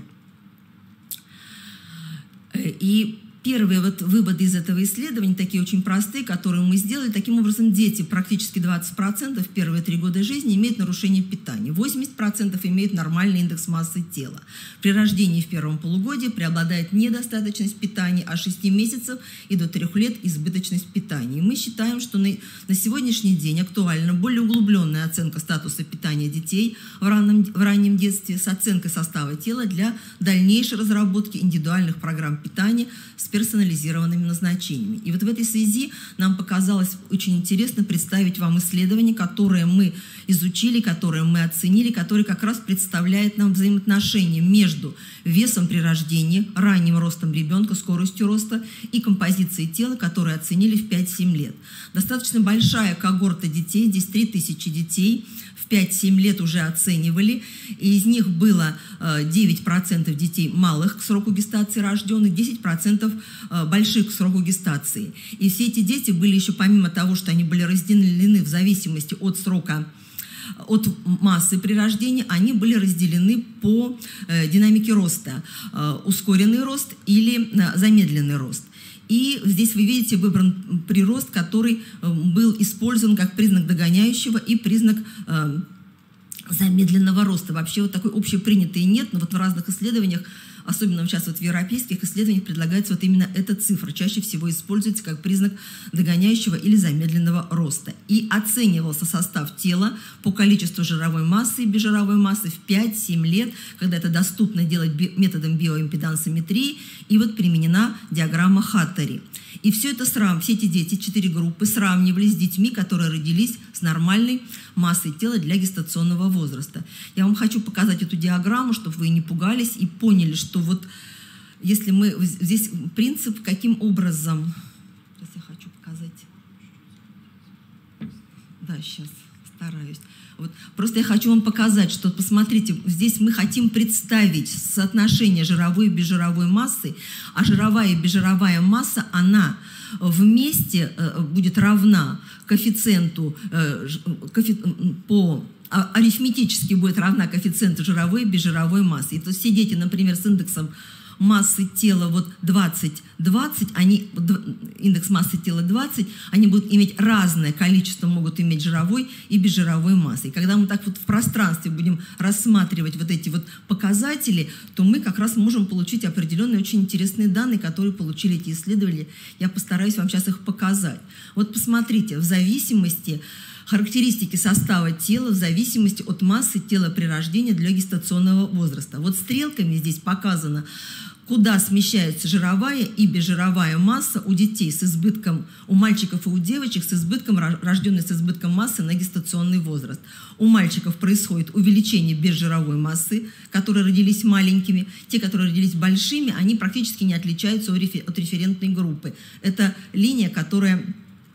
И первые вот выводы из этого исследования, такие очень простые, которые мы сделали. Таким образом, дети, практически двадцать процентов в первые три года жизни имеют нарушение питания, восемьдесят процентов имеют нормальный индекс массы тела. При рождении в первом полугодии преобладает недостаточность питания, а с шести месяцев и до трех лет избыточность питания. И мы считаем, что на, на сегодняшний день актуальна более углубленная оценка статуса питания детей в раннем, в раннем детстве с оценкой состава тела для дальнейшей разработки индивидуальных программ питания с персонализированными назначениями. И вот в этой связи нам показалось очень интересно представить вам исследование, которое мы изучили, которое мы оценили, которое как раз представляет нам взаимоотношения между весом при рождении, ранним ростом ребенка, скоростью роста и композицией тела, которые оценили в пять-семь лет. Достаточно большая когорта детей, здесь три тысячи детей, в пять-семь лет уже оценивали, и из них было девять процентов детей малых к сроку гестации рожденных, десять процентов больших к сроку гестации. И все эти дети были еще, помимо того, что они были разделены в зависимости от срока, от массы при рождении, они были разделены по динамике роста, ускоренный рост или замедленный рост. И здесь вы видите выбран прирост, который был использован как признак догоняющего и признак э, замедленного роста. Вообще вот такой общепринятый нет, но вот в разных исследованиях, особенно сейчас вот в европейских исследованиях, предлагается вот именно эта цифра. Чаще всего используется как признак догоняющего или замедленного роста. И оценивался состав тела по количеству жировой массы и безжировой массы в пять-семь лет, когда это доступно делать би- методом биоимпедансометрии, и вот применена диаграмма Хаттери. И все это срав... все эти дети, четыре группы, сравнивались с детьми, которые родились с нормальной массой тела для гестационного возраста. Я вам хочу показать эту диаграмму, чтобы вы не пугались и поняли, что вот если мы... Здесь принцип, каким образом... Сейчас я хочу показать. Да, сейчас стараюсь. Вот. Просто я хочу вам показать, что, посмотрите, здесь мы хотим представить соотношение жировой и безжировой массы, а жировая и безжировая масса, она вместе будет равна коэффициенту, по, арифметически будет равна коэффициенту жировой и безжировой массы. И то есть все дети, например, с индексом массы тела вот двадцать двадцать, они, индекс массы тела двадцать, они будут иметь разное количество, могут иметь жировой и безжировой массы. И когда мы так вот в пространстве будем рассматривать вот эти вот показатели, то мы как раз можем получить определенные очень интересные данные, которые получили эти исследователи. Я постараюсь вам сейчас их показать. Вот посмотрите, в зависимости характеристики состава тела в зависимости от массы тела при рождении для гестационного возраста. Вот стрелками здесь показано, куда смещается жировая и безжировая масса у детей с избытком, у мальчиков и у девочек с избытком, рожденных с избытком массы на гестационный возраст. У мальчиков происходит увеличение безжировой массы, которые родились маленькими. Те, которые родились большими, они практически не отличаются от референтной группы. Это линия, которая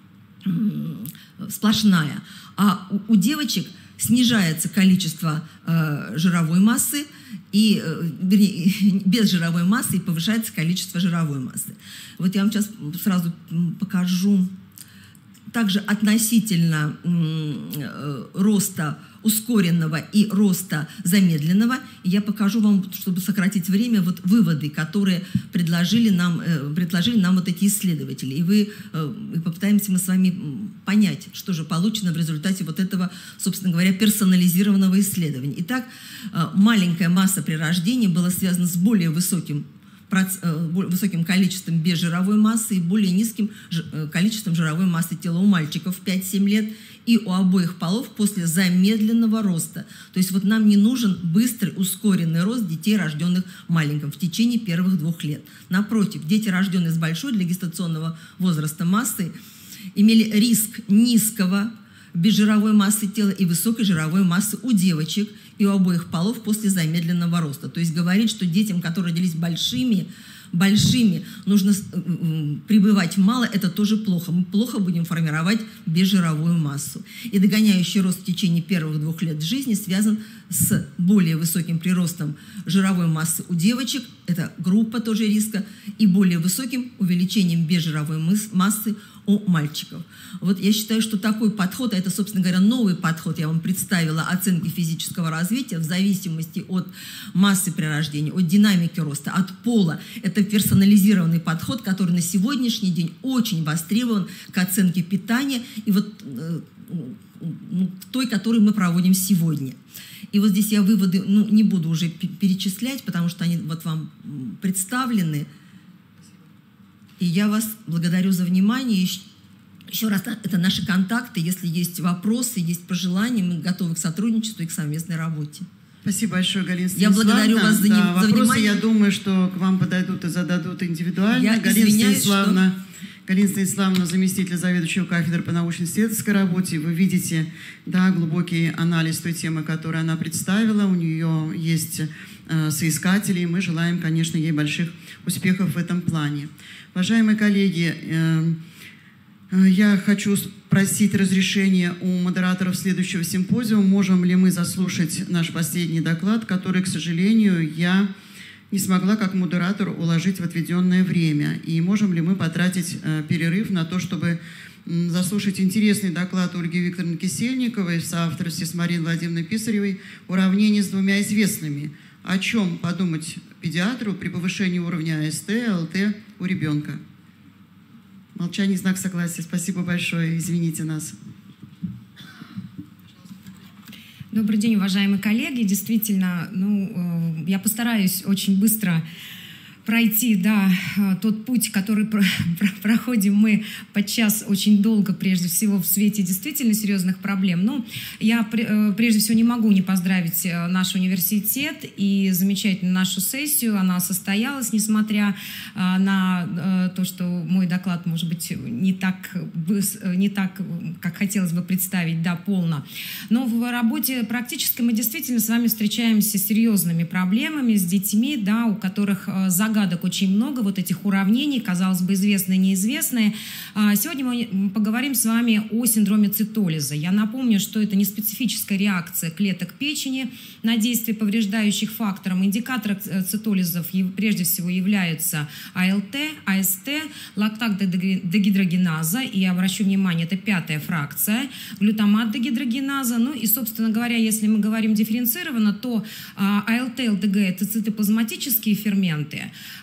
сплошная. А у, у девочек снижается количество э, жировой массы, и, э, без жировой массы, и повышается количество жировой массы. Вот я вам сейчас сразу покажу. Также относительно э, роста ускоренного и роста замедленного, я покажу вам, чтобы сократить время, вот выводы, которые предложили нам, э, предложили нам вот эти исследователи. И вы, э, и попытаемся мы с вами понять, что же получено в результате вот этого, собственно говоря, персонализированного исследования. Итак, э, маленькая масса при рождении была связана с более высоким высоким количеством безжировой массы и более низким количеством жировой массы тела у мальчиков в пять-семь лет и у обоих полов после замедленного роста. То есть вот нам не нужен быстрый, ускоренный рост детей, рожденных маленьким, в течение первых двух лет. Напротив, дети, рожденные с большой для гестационного возраста массой, имели риск низкого безжировой массы тела и высокой жировой массы у девочек и у обоих полов после замедленного роста. То есть говорить, что детям, которые родились большими, большими, нужно прибывать мало, это тоже плохо. Мы плохо будем формировать безжировую массу. И догоняющий рост в течение первых двух лет жизни связан с более высоким приростом жировой массы у девочек, это группа тоже риска, и более высоким увеличением безжировой массы у мальчиков. Вот я считаю, что такой подход, а это, собственно говоря, новый подход, я вам представила оценки физического развития в зависимости от массы при рождении, от динамики роста, от пола. Это персонализированный подход, который на сегодняшний день очень востребован к оценке питания и вот ну, той, которую мы проводим сегодня. И вот здесь я выводы ну, не буду уже перечислять, потому что они вот вам представлены. И я вас благодарю за внимание. Еще раз, это наши контакты. Если есть вопросы, есть пожелания, мы готовы к сотрудничеству и к совместной работе. Спасибо большое, Галина Станиславовна. Я благодарю вас за, да, за вопросы, внимание. Я думаю, что к вам подойдут и зададут индивидуально. Я Галина Станиславовна, что... Галина Станиславовна, заместитель заведующего кафедры по научно-исследовательской работе. Вы видите, да, глубокий анализ той темы, которую она представила. У нее есть э, соискатели, и мы желаем, конечно, ей больших успехов в этом плане. Уважаемые коллеги, э, я хочу просить разрешения у модераторов следующего симпозиума, можем ли мы заслушать наш последний доклад, который, к сожалению, я не смогла как модератор уложить в отведенное время. И можем ли мы потратить э, перерыв на то, чтобы э, заслушать интересный доклад Ольги Викторовны Кисельниковой в соавторстве с Мариной Владимировной Писаревой «Уравнение с двумя известными». О чем подумать педиатру при повышении уровня АСТ, АЛТ у ребенка? Молчание, знак согласия. Спасибо большое. Извините нас. Добрый день, уважаемые коллеги. Действительно, ну, я постараюсь очень быстро пройти, да, тот путь, который про, про, проходим мы подчас очень долго, прежде всего, в свете действительно серьезных проблем. Ну, я прежде всего не могу не поздравить наш университет и замечательную нашу сессию. Она состоялась, несмотря на то, что мой доклад, может быть, не так, не так, как хотелось бы представить, да, полно. Но в работе практической мы действительно с вами встречаемся с серьезными проблемами, с детьми, да, у которых загадок очень много, вот этих уравнений, казалось бы, известные и неизвестные. Сегодня мы поговорим с вами о синдроме цитолиза. Я напомню, что это не специфическая реакция клеток печени на действие повреждающих факторов. Индикатором цитолизов прежде всего являются АЛТ, АСТ, лактат-дегидрогеназа, и, обращу внимание, это пятая фракция, глютамат-дегидрогеназа. Ну и, собственно говоря, если мы говорим дифференцированно, то АЛТ, ЛДГ – это цитоплазматические ферменты,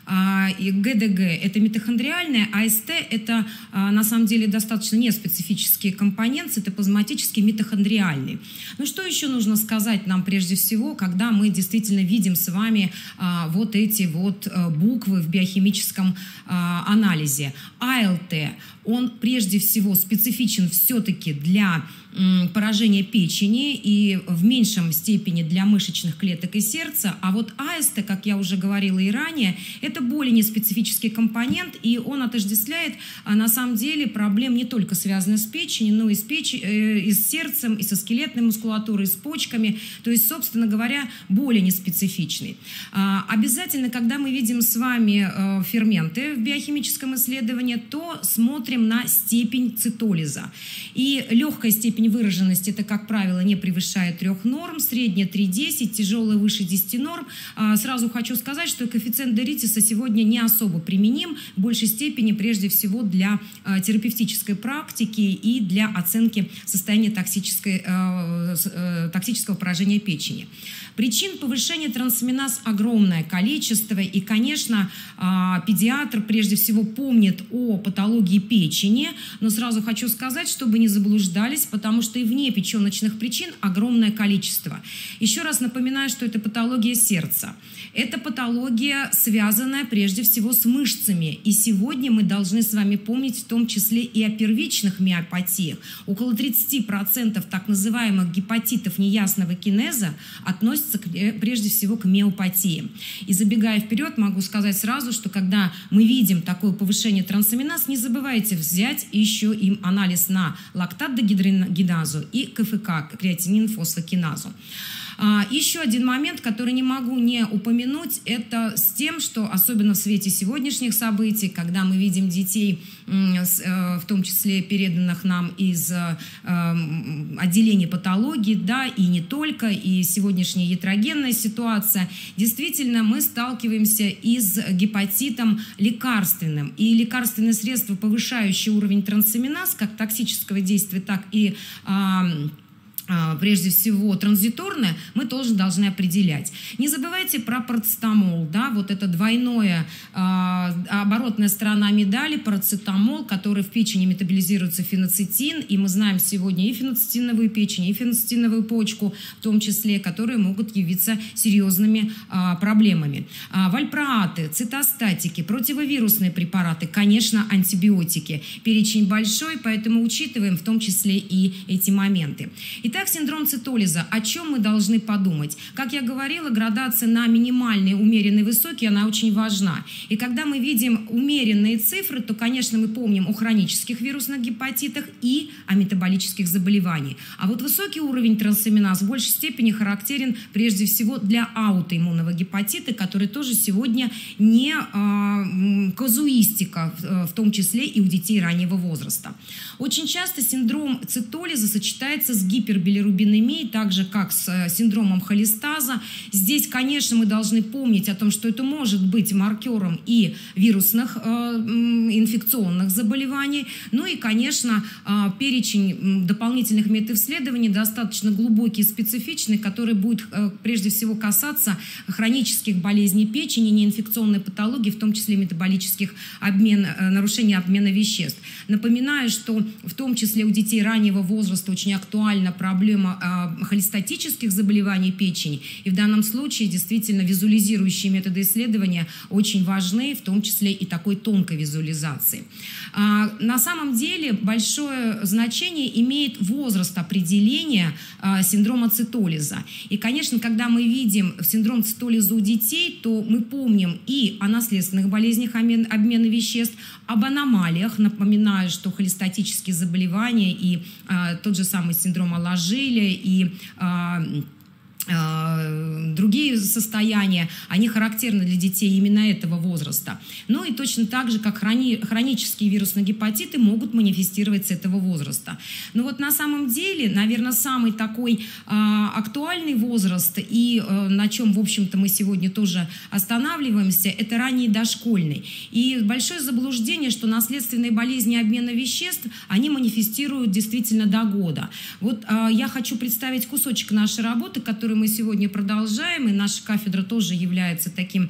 и ГДГ – это митохондриальные, АСТ – это на самом деле достаточно неспецифический компонент, цитоплазматический митохондриальный. Ну что еще нужно сказать нам прежде всего, когда мы действительно видим с вами вот эти вот буквы в биохимическом анализе? АЛТ, он прежде всего специфичен все-таки для поражения печени и в меньшем степени для мышечных клеток и сердца, а вот АСТ, как я уже говорила и ранее, это более неспецифический компонент, и он отождествляет на самом деле проблем не только связанных с печенью, но и с, печ... и с сердцем, и со скелетной мускулатурой, и с почками, то есть, собственно говоря, более неспецифичный. Обязательно, когда мы видим с вами ферменты в биохимическом исследовании, то смотрим на степень цитолиза. И легкая степень выраженности, это, как правило, не превышает трех норм, средняя три десять, тяжелая выше десяти норм. Сразу хочу сказать, что коэффициент Деритиса сегодня не особо применим, в большей степени, прежде всего, для терапевтической практики и для оценки состояния токсической, токсического поражения печени. Причин повышения трансаминаз огромное количество, и, конечно, педиатр прежде всего помнит о патологии печени, но сразу хочу сказать, чтобы не заблуждались, потому потому что и вне печеночных причин огромное количество. Еще раз напоминаю, что это патология сердца. Это патология, связанная прежде всего с мышцами. И сегодня мы должны с вами помнить в том числе и о первичных миопатиях. Около тридцать процентов так называемых гепатитов неясного кинеза относятся к, прежде всего к миопатии. И забегая вперед, могу сказать сразу, что когда мы видим такое повышение трансаминаз, не забывайте взять еще им анализ на лактат-дегидрогеназу и КФК, креатинин-фосфокиназу. Еще один момент, который не могу не упомянуть, это с тем, что особенно в свете сегодняшних событий, когда мы видим детей, в том числе переданных нам из отделения патологии, да, и не только, и сегодняшняя ятрогенная ситуация, действительно мы сталкиваемся и с гепатитом лекарственным. И лекарственные средства, повышающие уровень трансаминаз, как токсического действия, так и прежде всего транзиторное, мы тоже должны определять. Не забывайте про парацетамол, да, вот это двойное э, оборотная сторона медали, парацетамол, который в печени метаболизируется феноцетин, и мы знаем сегодня и феноцетиновую печень, и феноцетиновую почку, в том числе, которые могут явиться серьезными э, проблемами. Э, вальпроаты, цитостатики, противовирусные препараты, конечно, антибиотики. Перечень большой, поэтому учитываем в том числе и эти моменты. Итак, синдром цитолиза. О чем мы должны подумать? Как я говорила, градация на минимальный, умеренный, высокий, она очень важна. И когда мы видим умеренные цифры, то, конечно, мы помним о хронических вирусных гепатитах и о метаболических заболеваниях. А вот высокий уровень трансаминаз в большей степени характерен прежде всего для аутоиммунного гепатита, который тоже сегодня не э, казуистика, в, в том числе и у детей раннего возраста. Очень часто синдром цитолиза сочетается с гипербилирубинемией, так же как с синдромом холестаза. Здесь, конечно, мы должны помнить о том, что это может быть маркером и вирусных э, инфекционных заболеваний. Ну и, конечно, э, перечень дополнительных медисследований достаточно глубокий и специфичный, который будет э, прежде всего касаться хронических болезней печени, неинфекционной патологии, в том числе метаболических обмен, э, нарушений обмена веществ. Напоминаю, что в том числе у детей раннего возраста очень актуальна проблема э, холестатических заболеваний печени. И в данном случае действительно визуализирующие методы исследования очень важны, в том числе и такой тонкой визуализации. А, на самом деле большое значение имеет возраст определения а, синдрома цитолиза. И, конечно, когда мы видим синдром цитолиза у детей, то мы помним и о наследственных болезнях обмена веществ, об аномалиях. Напоминаю, что холестатические заболевания и а, тот же самый синдром Аложиля и а, другие состояния, они характерны для детей именно этого возраста. Ну и точно так же, как хрони, хронические вирусные гепатиты могут манифестировать с этого возраста. Но вот на самом деле, наверное, самый такой э, актуальный возраст и э, на чем, в общем-то, мы сегодня тоже останавливаемся, это ранний дошкольный. И большое заблуждение, что наследственные болезни обмена веществ, они манифестируют действительно до года. Вот э, я хочу представить кусочек нашей работы, который мы сегодня продолжаем, и наша кафедра тоже является таким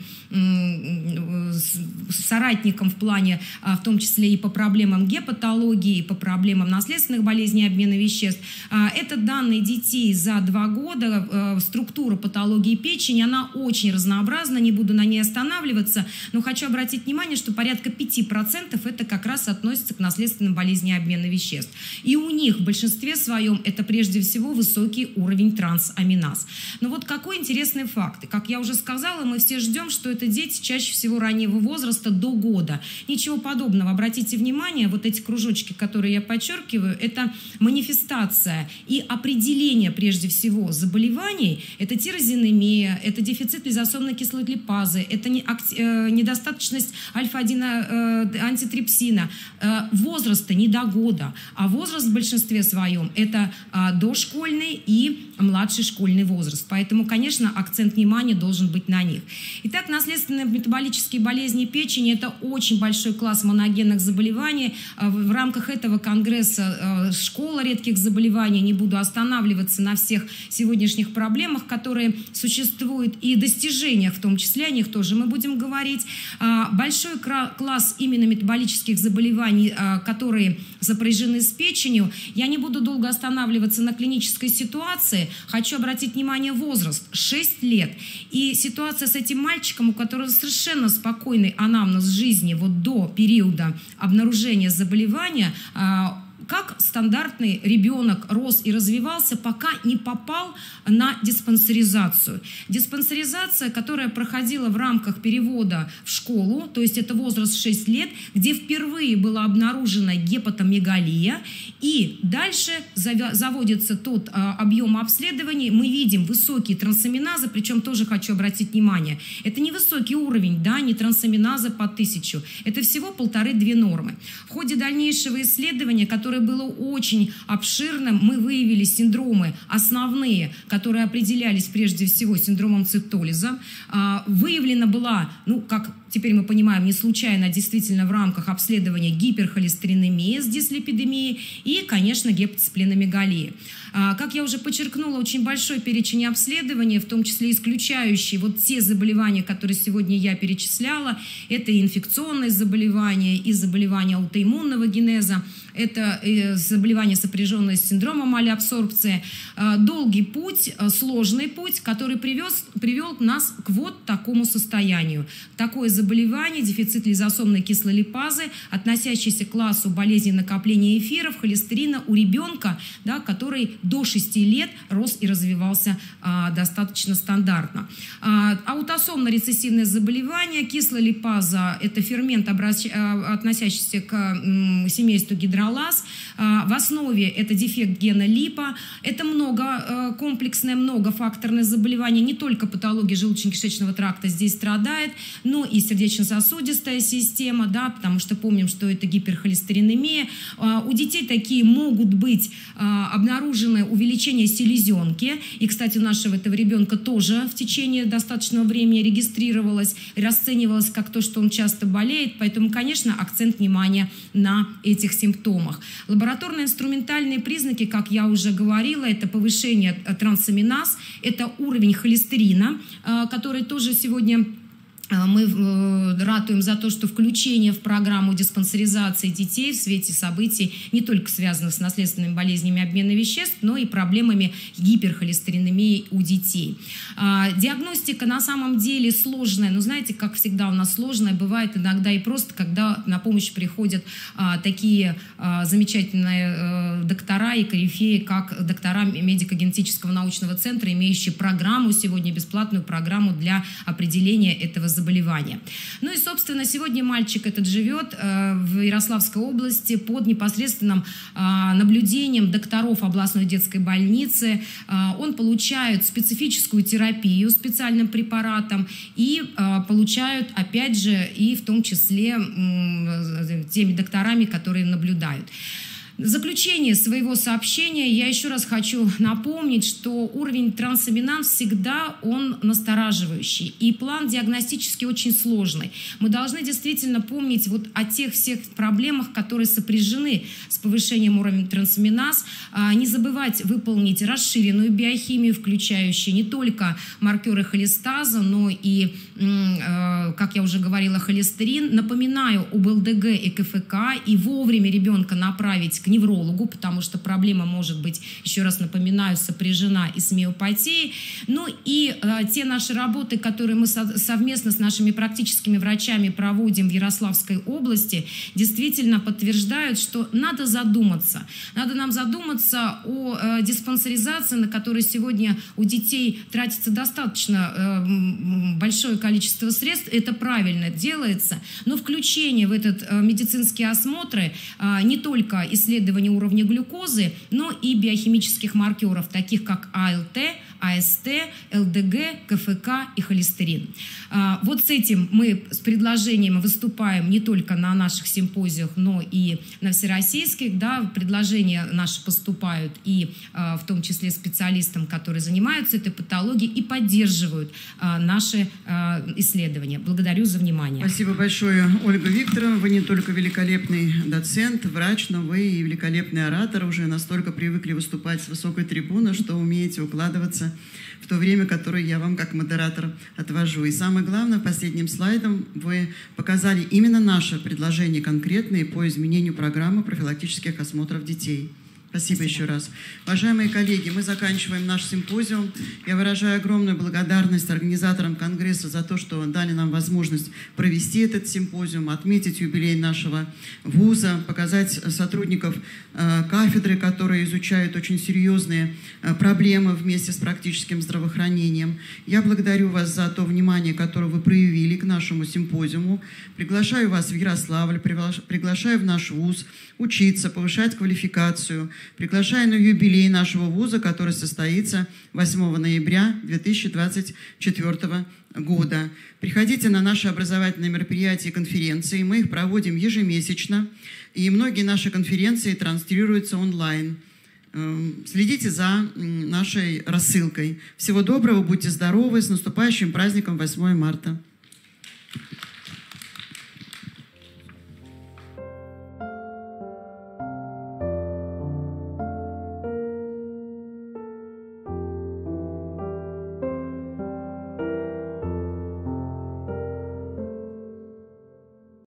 соратником в плане, в том числе и по проблемам гепатологии, и по проблемам наследственных болезней обмена веществ. Это данные детей за два года, структура патологии печени, она очень разнообразна, не буду на ней останавливаться, но хочу обратить внимание, что порядка пяти процентов это как раз относится к наследственным болезням обмена веществ. И у них в большинстве своем это прежде всего высокий уровень трансаминаз. Но вот какой интересный факт. Как я уже сказала, мы все ждем, что это дети чаще всего раннего возраста до года. Ничего подобного. Обратите внимание, вот эти кружочки, которые я подчеркиваю, это манифестация и определение прежде всего заболеваний. Это тирозинемия, это дефицит лизосомной кислоты липазы, это недостаточность альфа один антитрипсина. Возраста не до года, а возраст в большинстве своем это дошкольный и младший школьный возраст. Поэтому, конечно, акцент внимания должен быть на них. Итак, наследственные метаболические болезни печени лечения. Это очень большой класс моногенных заболеваний. В рамках этого конгресса «Школа редких заболеваний», не буду останавливаться на всех сегодняшних проблемах, которые существуют, и достижениях, в том числе о них тоже мы будем говорить. Большой класс именно метаболических заболеваний, которые сопряжены с печенью. Я не буду долго останавливаться на клинической ситуации. Хочу обратить внимание возраст – шесть лет. И ситуация с этим мальчиком, у которого совершенно спокойный анамнез жизни вот до периода обнаружения заболевания, как стандартный ребенок рос и развивался, пока не попал на диспансеризацию. Диспансеризация, которая проходила в рамках перевода в школу, то есть это возраст шесть лет, где впервые была обнаружена гепатомегалия, и дальше заводится тот объем обследований. Мы видим высокие трансаминазы, причем тоже хочу обратить внимание, это не высокий уровень, да, не трансаминаза по тысячу, это всего полторы-две нормы. В ходе дальнейшего исследования, которое было очень обширным, мы выявили синдромы основные, которые определялись прежде всего синдромом цитолиза. Выявлена была, ну, как теперь мы понимаем, не случайно, а действительно в рамках обследования гиперхолестеринемия с дислипидемией и, конечно, гепатоспленомегалия. Как я уже подчеркнула, очень большой перечень обследований, в том числе исключающий вот те заболевания, которые сегодня я перечисляла. Это и инфекционные заболевания, и заболевания аутоиммунного генеза, это заболевания, сопряженные с синдромом малеабсорбции. Долгий путь, сложный путь, который привез, привел нас к вот такому состоянию. Такое заболевание, дефицит лизосомной кислой липазы, относящийся к классу болезней накопления эфиров, холестерина у ребенка, да, который до шести лет рос и развивался а, достаточно стандартно. А, аутосомно-рецессивное заболевание, кислая липаза – это фермент, обращ... относящийся к м, семейству гидролаз. А, в основе это дефект гена липа. Это много, а, комплексное, многофакторное заболевание. Не только патология желудочно-кишечного тракта здесь страдает, но и сердечно-сосудистая система, да, потому что помним, что это гиперхолестеринемия. А, у детей такие могут быть а, обнаружены увеличение селезенки. И, кстати, у нашего этого ребенка тоже в течение достаточного времени регистрировалось, расценивалось как то, что он часто болеет. Поэтому, конечно, акцент внимания на этих симптомах. Лабораторно-инструментальные признаки, как я уже говорила, это повышение трансаминаз, это уровень холестерина, который тоже сегодня мы ратуем за то, что включение в программу диспансеризации детей в свете событий, не только связанных с наследственными болезнями обмена веществ, но и проблемами гиперхолестеринемии у детей. Диагностика на самом деле сложная, но знаете, как всегда у нас сложная, бывает иногда и просто, когда на помощь приходят такие замечательные доктора и корифеи, как доктора медико-генетического научного центра, имеющие программу сегодня, бесплатную программу для определения этого заболевания. Ну и, собственно, сегодня мальчик этот живет э, в Ярославской области под непосредственным э, наблюдением докторов областной детской больницы. Э, он получает специфическую терапию специальным препаратом и э, получают, опять же, и в том числе э, теми докторами, которые наблюдают. В заключение своего сообщения я еще раз хочу напомнить, что уровень трансаминаз всегда он настораживающий, и план диагностически очень сложный. Мы должны действительно помнить вот о тех всех проблемах, которые сопряжены с повышением уровня трансаминаз, не забывать выполнить расширенную биохимию, включающую не только маркеры холестаза, но и, как я уже говорила, холестерин. Напоминаю об ЛДГ и КФК, и вовремя ребенка направить к неврологу, потому что проблема может быть, еще раз напоминаю, сопряжена и с миопатией. Ну и э, те наши работы, которые мы со совместно с нашими практическими врачами проводим в Ярославской области, действительно подтверждают, что надо задуматься. Надо нам задуматься о э, диспансеризации, на которой сегодня у детей тратится достаточно э, большое количество средств. Это правильно делается, но включение в этот э, медицинские осмотры э, не только исследования исследования уровня глюкозы, но и биохимических маркеров, таких как АЛТ, АСТ, ЛДГ, КФК и холестерин. Вот с этим мы с предложением выступаем не только на наших симпозиях, но и на всероссийских. Да, предложения наши поступают и в том числе специалистам, которые занимаются этой патологией и поддерживают наши исследования. Благодарю за внимание. Спасибо большое, Ольга Викторовна. Вы не только великолепный доцент, врач, но вы и великолепный оратор. Уже настолько привыкли выступать с высокой трибуны, что умеете укладываться в то время, которое я вам как модератор отвожу. И самое главное, последним слайдом вы показали именно наше предложение конкретное по изменению программы профилактических осмотров детей. Спасибо, Спасибо еще раз. Уважаемые коллеги, мы заканчиваем наш симпозиум. Я выражаю огромную благодарность организаторам Конгресса за то, что дали нам возможность провести этот симпозиум, отметить юбилей нашего вуза, показать сотрудников э, кафедры, которые изучают очень серьезные э, проблемы вместе с практическим здравоохранением. Я благодарю вас за то внимание, которое вы проявили к нашему симпозиуму. Приглашаю вас в Ярославль, приглашаю в наш вуз учиться, повышать квалификацию. Приглашаю на юбилей нашего вуза, который состоится восьмого ноября две тысячи двадцать четвёртого года. Приходите на наши образовательные мероприятия и конференции. Мы их проводим ежемесячно, и многие наши конференции транслируются онлайн. Следите за нашей рассылкой. Всего доброго, будьте здоровы, с наступающим праздником восьмое марта.